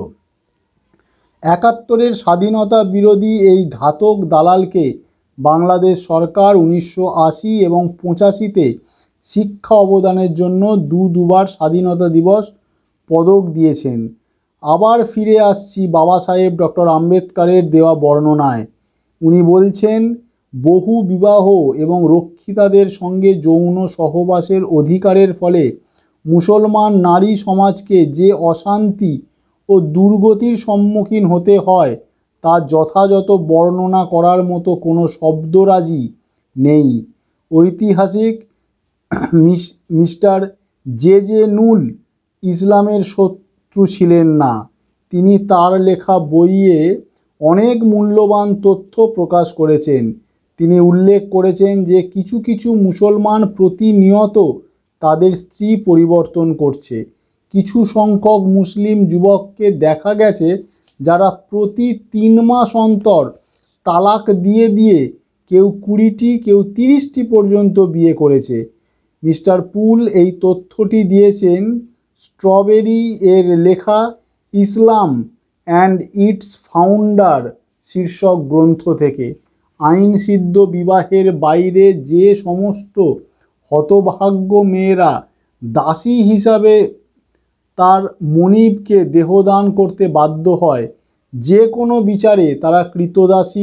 71-এর স্বাধীনতা বিরোধী এই ঘাতক দালালকে বাংলাদেশ সরকার 1980 এবং 85-তে শিক্ষা অবদানের জন্য দুবার স্বাধীনতা দিবস পদক দিয়েছেন। আবার ফিরে আসছি বাবা সাহেব ডক্টর আম্বেদকরের দেওয়া বর্ণনায়। উনি বলছেন, বহু বিবাহ এবং রক্ষিতাদের সঙ্গে যৌন সহবাসের অধিকারের ফলে মুসলমান নারী সমাজকে যে অশান্তি ও দুর্গতির সম্মুখীন হতে হয় তা যথাযথ বর্ণনা করার মতো কোনো শব্দরাজি নেই। ঐতিহাসিক মিস্টার জে নুল ইসলামের শত্রু ছিলেন না। তিনি তার লেখা বইয়ে অনেক মূল্যবান তথ্য প্রকাশ করেছেন। তিনি উল্লেখ করেছেন যে কিছু কিছু মুসলমান প্রতিনিয়ত তাদের স্ত্রী পরিবর্তন করছে। কিছু সংখ্যক মুসলিম যুবককে দেখা গেছে যারা প্রতি 3 মাস অন্তর তালাক দিয়ে দিয়ে কেউ 20টি, কেউ 30টি পর্যন্ত বিয়ে করেছে। মিস্টার পুল এই তথ্যটি দিয়েছেন স্ট্রবেরি এর লেখা ইসলাম অ্যান্ড ইটস ফাউন্ডার শীর্ষক গ্রন্থ থেকে। আইনসিদ্ধ বিবাহের বাইরে যে সমস্ত হতভাগ্য মেয়েরা দাসী হিসাবে তার মনিবকে দেহদান করতে বাধ্য হয়, যে কোনো বিচারে তারা কৃতদাসী।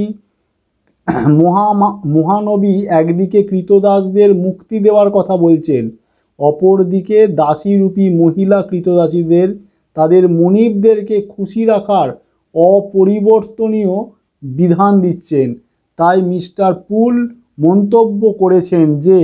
মহানবী একদিকে কৃতদাসদের মুক্তি দেওয়ার কথা বলছেন, অপরদিকে দাসীরূপী মহিলা কৃতদাসীদের, তাদের মনিবদেরকে খুশি রাখার অপরিবর্তনীয় বিধান দিচ্ছেন। তাই মিস্টার পুল মন্তব্য করেছেন যে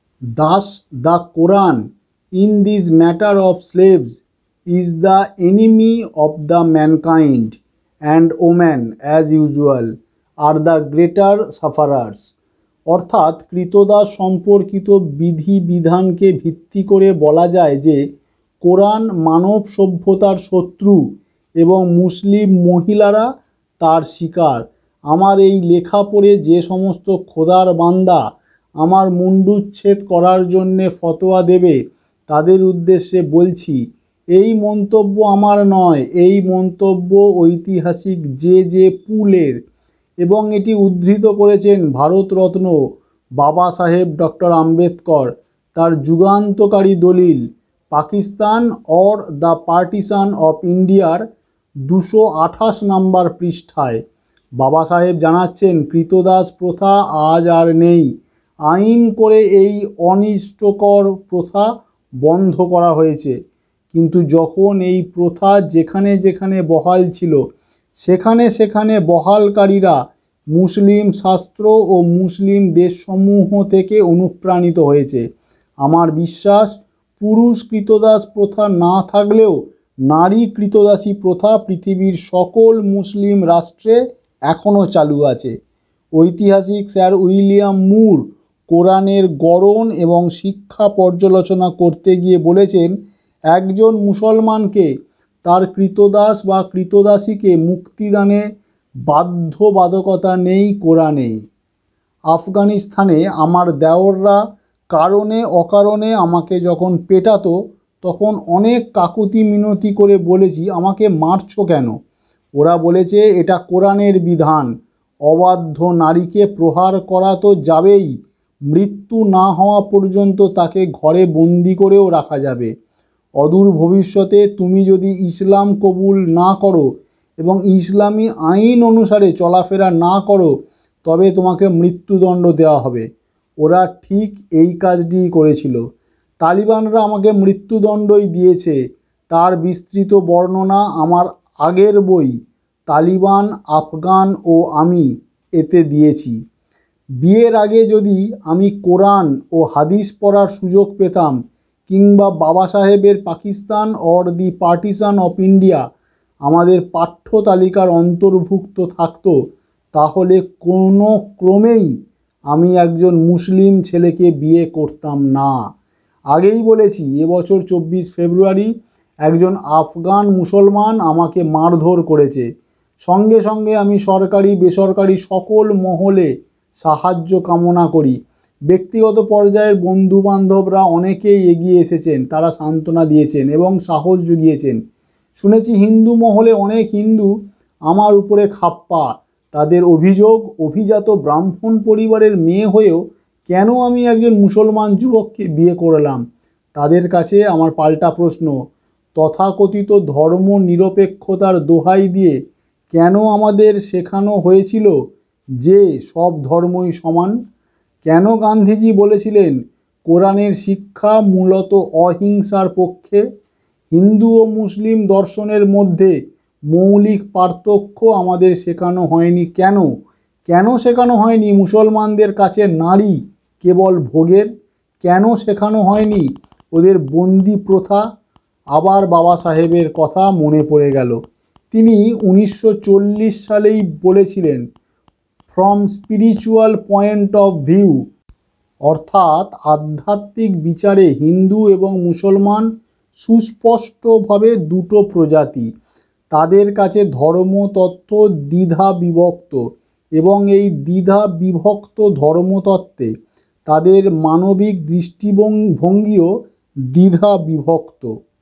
the Quran in this matter of slaves is the enemy of the mankind and woman as usual are the greater sufferers. অর্থাৎ কৃতদাস সম্পর্কিত বিধিবিধানকে ভিত্তি করে বলা যায় যে কোরআন মানব সভ্যতার শত্রু এবং মুসলিম মহিলারা তার শিকার। আমার এই লেখা পড়ে যে সমস্ত খোদার বান্দা আমার মুণ্ডুচ্ছেদ করার জন্যে ফতোয়া দেবে তাদের উদ্দেশ্যে বলছি, এই মন্তব্য আমার নয়, এই মন্তব্য ঐতিহাসিক জে পুলের, এবং এটি উদ্ধৃত করেছেন ভারতরত্ন বাবা সাহেব ডক্টর আম্বেদকর তার যুগান্তকারী দলিল Pakistan or the partition of ইন্ডিয়ার 228 নম্বর পৃষ্ঠায়। বাবা সাহেব জানাচ্ছেন, কৃতদাস প্রথা আজ আর নেই। আইন করে এই অনিষ্টকর প্রথা বন্ধ করা হয়েছে, কিন্তু যখন এই প্রথা যেখানে যেখানে বহাল ছিল সেখানে সেখানে বহালকারীরা মুসলিম শাস্ত্র ও মুসলিম দেশসমূহ থেকে অনুপ্রাণিত হয়েছে। আমার বিশ্বাস, পুরুষ কৃতদাস প্রথা না থাকলেও নারী কৃতদাসী প্রথা পৃথিবীর সকল মুসলিম রাষ্ট্রে এখনও চালু আছে। ঐতিহাসিক স্যার উইলিয়াম মুর কোরআনের গড়ন এবং শিক্ষা পর্যালোচনা করতে গিয়ে বলেছেন, একজন মুসলমানকে তার কৃতদাস বা কৃতদাসীকে মুক্তিদানে বাধ্যবাধকতা নেই কোরআনে। আফগানিস্তানে আমার দেওররা কারণে অকারণে আমাকে যখন পেটাতো তখন অনেক কাকুতি মিনতি করে বলেছি, আমাকে মারছো কেন? ওরা বলেছে, এটা কোরআনের বিধান, অবাধ্য নারীকে প্রহার করা তো যাবেই, মৃত্যু না হওয়া পর্যন্ত তাকে ঘরে বন্দি করেও রাখা যাবে। অদূর ভবিষ্যতে তুমি যদি ইসলাম কবুল না করো এবং ইসলামী আইন অনুসারে চলাফেরা না করো তবে তোমাকে মৃত্যুদণ্ড দেওয়া হবে। ওরা ঠিক এই কাজটিই করেছিল। তালিবানরা আমাকে মৃত্যুদণ্ডই দিয়েছে। তার বিস্তৃত বর্ণনা আমার আগের বই তালিবান, আফগান ও আমি এতে দিয়েছি। বিয়ের আগে যদি আমি কোরআন ও হাদিস পড়ার সুযোগ পেতাম কিংবা বাবা সাহেবের Pakistan or the partition of India আমাদের পাঠ্য তালিকার অন্তর্ভুক্ত থাকতো, তাহলে কোনো ক্রমেই আমি একজন মুসলিম ছেলেকে বিয়ে করতাম না। আগেই বলেছি, এবছর 24 ফেব্রুয়ারি একজন আফগান মুসলমান আমাকে মারধর করেছে। সঙ্গে সঙ্গে আমি সরকারি বেসরকারি সকল মহলে সাহায্য কামনা করি। ব্যক্তিগত পর্যায়ের বন্ধুবান্ধবরা অনেকেই এগিয়ে এসেছেন, তারা সান্ত্বনা দিয়েছেন এবং সাহস জুগিয়েছেন। শুনেছি হিন্দু মহলে অনেক হিন্দু আমার উপরে খাপ্পা। তাদের অভিযোগ, অভিজাত ব্রাহ্মণ পরিবারের মেয়ে হয়েও কেন আমি একজন মুসলমান যুবককে বিয়ে করলাম। তাদের কাছে আমার পাল্টা প্রশ্ন, তথাকথিত ধর্ম নিরপেক্ষতার দোহাই দিয়ে কেন আমাদের শেখানো হয়েছিল যে সব ধর্মই সমান? কেন গান্ধীজি বলেছিলেন কোরআনের শিক্ষা মূলত অহিংসার পক্ষে? হিন্দু ও মুসলিম দর্শনের মধ্যে মৌলিক পার্থক্য আমাদের শেখানো হয়নি কেন? কেন শেখানো হয়নি মুসলমানদের কাছে নারী কেবল ভোগের? কেন শেখানো হয়নি ওদের বন্দি প্রথা? আবার বাবা সাহেবের কথা মনে পড়ে গেল। তিনি 1940 সালেই বলেছিলেন, from spiritual point of view, অর্থাৎ আধ্যাত্মিক বিচারে হিন্দু এবং মুসলমান সুস্পষ্টভাবে দুটো প্রজাতি। তাদের কাছে ধর্মতত্ত্ব দ্বিধা বিভক্ত এবং এই দ্বিধা বিভক্ত ধর্মতত্ত্বে তাদের মানবিক দৃষ্টিভঙ্গিও দ্বিধা বিভক্ত।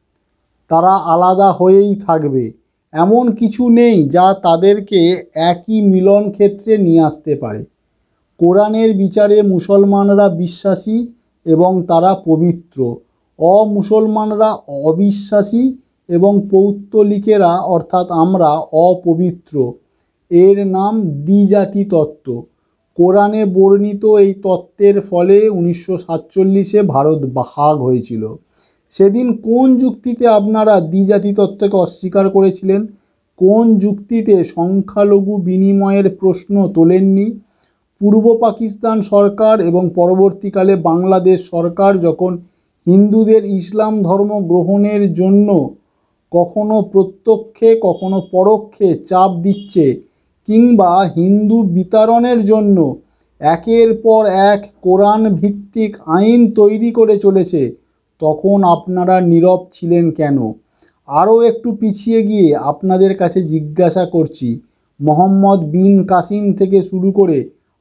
তারা আলাদা হয়েই থাকবে, এমন কিছু নেই যা তাদেরকে একই মিলন ক্ষেত্রে নিয়ে আসতে পারে। কোরআনের বিচারে মুসলমানরা বিশ্বাসী এবং তারা পবিত্র, অমুসলমানরা অবিশ্বাসী এবং পৌত্তলিকেরা অর্থাৎ আমরা অপবিত্র। এর নাম দ্বিজাতি তত্ত্ব। কোরআনে বর্ণিত এই তত্ত্বের ফলে 1947-এ ভারত ভাগ হয়েছিল। সেদিন কোন যুক্তিতে আপনারা দ্বিজাতি তত্ত্বকে অস্বীকার করেছিলেন? কোন যুক্তিতে সংখ্যালঘু বিনিময়ের প্রশ্ন তোলেননি? পূর্ব পাকিস্তান সরকার এবং পরবর্তীকালে বাংলাদেশ সরকার যখন হিন্দুদের ইসলাম ধর্ম গ্রহণের জন্য কখনো প্রত্যক্ষে কখনো পরোক্ষে চাপ দিচ্ছে কিংবা হিন্দু বিতাড়নের জন্য একের পর এক কোরআন ভিত্তিক আইন তৈরি করে চলেছে, তখন আপনারা নীরব ছিলেন কেন? আরও একটু পিছিয়ে গিয়ে আপনাদের কাছে জিজ্ঞাসা করছি, মোহাম্মদ বিন কাসিম থেকে শুরু করে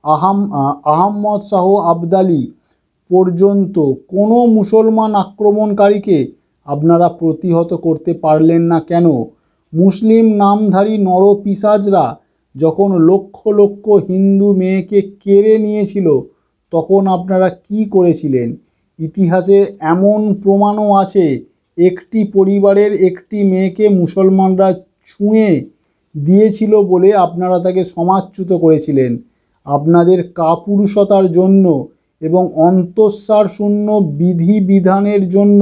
আহম্মদ শাহ আবদালি পর্যন্ত কোনো মুসলমান আক্রমণকারীকে আপনারা প্রতিহত করতে পারলেন না কেন? মুসলিম নামধারী নরপিশাচরা যখন লক্ষ লক্ষ হিন্দু মেয়েকে কেড়ে নিয়েছিল, তখন আপনারা কি করেছিলেন? ইতিহাসে এমন প্রমাণও আছে, একটি পরিবারের একটি মেয়েকে মুসলমানরা ছুঁয়ে দিয়েছিল বলে আপনারা তাকে সমাজচ্যুত করেছিলেন। আপনাদের কাপুরুষতার জন্য এবং অন্তঃসার শূন্য বিধিবিধানের জন্য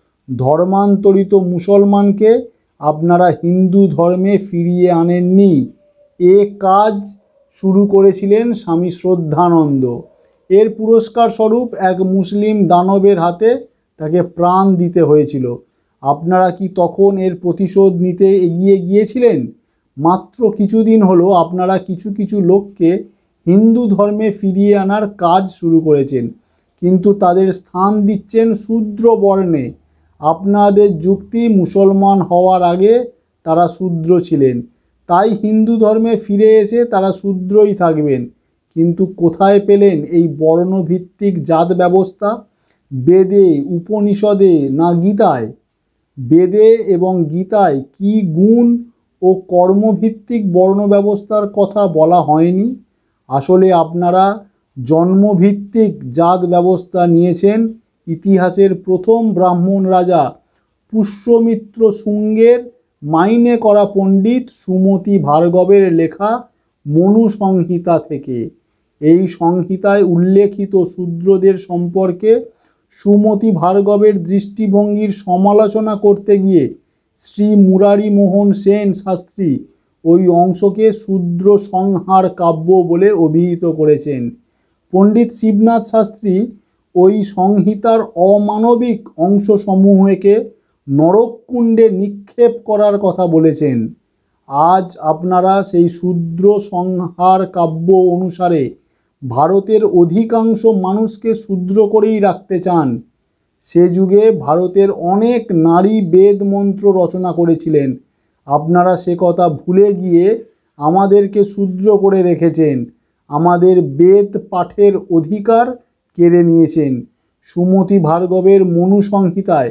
ধর্মান্তরিত মুসলমানকে আপনারা হিন্দু ধর্মে ফিরিয়ে আনেননি। এ কাজ শুরু করেছিলেন স্বামী শ্রদ্ধানন্দ। এর পুরস্কার স্বরূপ এক মুসলিম দানবের হাতে তাকে প্রাণ দিতে হয়েছিল। আপনারা কি তখন এর প্রতিশোধ নিতে এগিয়ে গিয়েছিলেন? মাত্র কিছুদিন হলো আপনারা কিছু কিছু লোককে হিন্দু ধর্মে ফিরিয়ে আনার কাজ শুরু করেছেন, কিন্তু তাদের স্থান দিচ্ছেন শূদ্র বর্ণে। আপনাদের যুক্তি, মুসলমান হওয়ার আগে তারা শূদ্র ছিলেন, তাই হিন্দু ধর্মে ফিরে এসে তারা শূদ্রই থাকবেন। কিন্তু কোথায় পেলেন এই বর্ণভিত্তিক জাত ব্যবস্থা? বেদে, উপনিষদে না গীতায়? বেদে এবং গীতায় কি গুণ ও কর্মভিত্তিক বর্ণ ব্যবস্থার কথা বলা হয়নি? আসলে আপনারা জন্মভিত্তিক জাত ব্যবস্থা নিয়েছেন ইতিহাসের প্রথম ব্রাহ্মণ রাজা পুষ্যমিত্র শুঙ্গের মাইনে করা পণ্ডিত সুমতি ভার্গবের লেখা মনু সংহিতা থেকে। এই সংহিতায় উল্লেখিত শূদ্রদের সম্পর্কে সুমতি ভার্গবের দৃষ্টিভঙ্গির সমালোচনা করতে গিয়ে শ্রী মুরারি মোহন সেন শাস্ত্রী ওই অংশকে শূদ্র সংহার কাব্য বলে অভিহিত করেছেন। পণ্ডিত শিবনাথ শাস্ত্রী ওই সংহিতার অমানবিক অংশসমূহকে নরককুণ্ডে নিক্ষেপ করার কথা বলেছেন। আজ আপনারা সেই শূদ্র সংহার কাব্য অনুসারে ভারতের অধিকাংশ মানুষকে শূদ্র করেই রাখতে চান। সে যুগে ভারতের অনেক নারী বেদ মন্ত্র রচনা করেছিলেন। আপনারা সে কথা ভুলে গিয়ে আমাদেরকে শূদ্র করে রেখেছেন, আমাদের বেদ পাঠের অধিকার কেড়ে নিয়েছেন। সুমতি ভার্গবের মনু সংহিতায়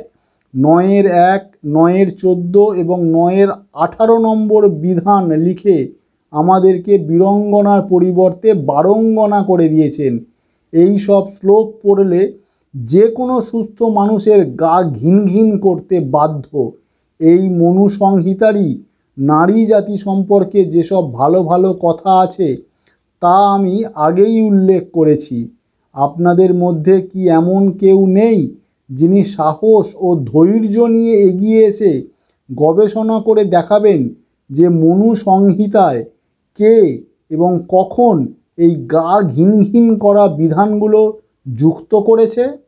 9-1, 9-14 এবং 9-18 নম্বর বিধান লিখে আমাদেরকে বীরঙ্গনার পরিবর্তে বারঙ্গনা করে দিয়েছেন। এই সব শ্লোক পড়লে যে কোনো সুস্থ মানুষের গা ঘিন ঘিন করতে বাধ্য। এই মনু সংহিতারই নারী জাতি সম্পর্কে যেসব ভালো ভালো কথা আছে তা আমি আগেই উল্লেখ করেছি। আপনাদের মধ্যে কি এমন কেউ নেই যিনি সাহস ও ধৈর্য নিয়ে এগিয়ে এসে গবেষণা করে দেখাবেন যে মনু সংহিতায় কে এবং কখন এই গা ঘিন ঘিন করা বিধানগুলো যুক্ত করেছে?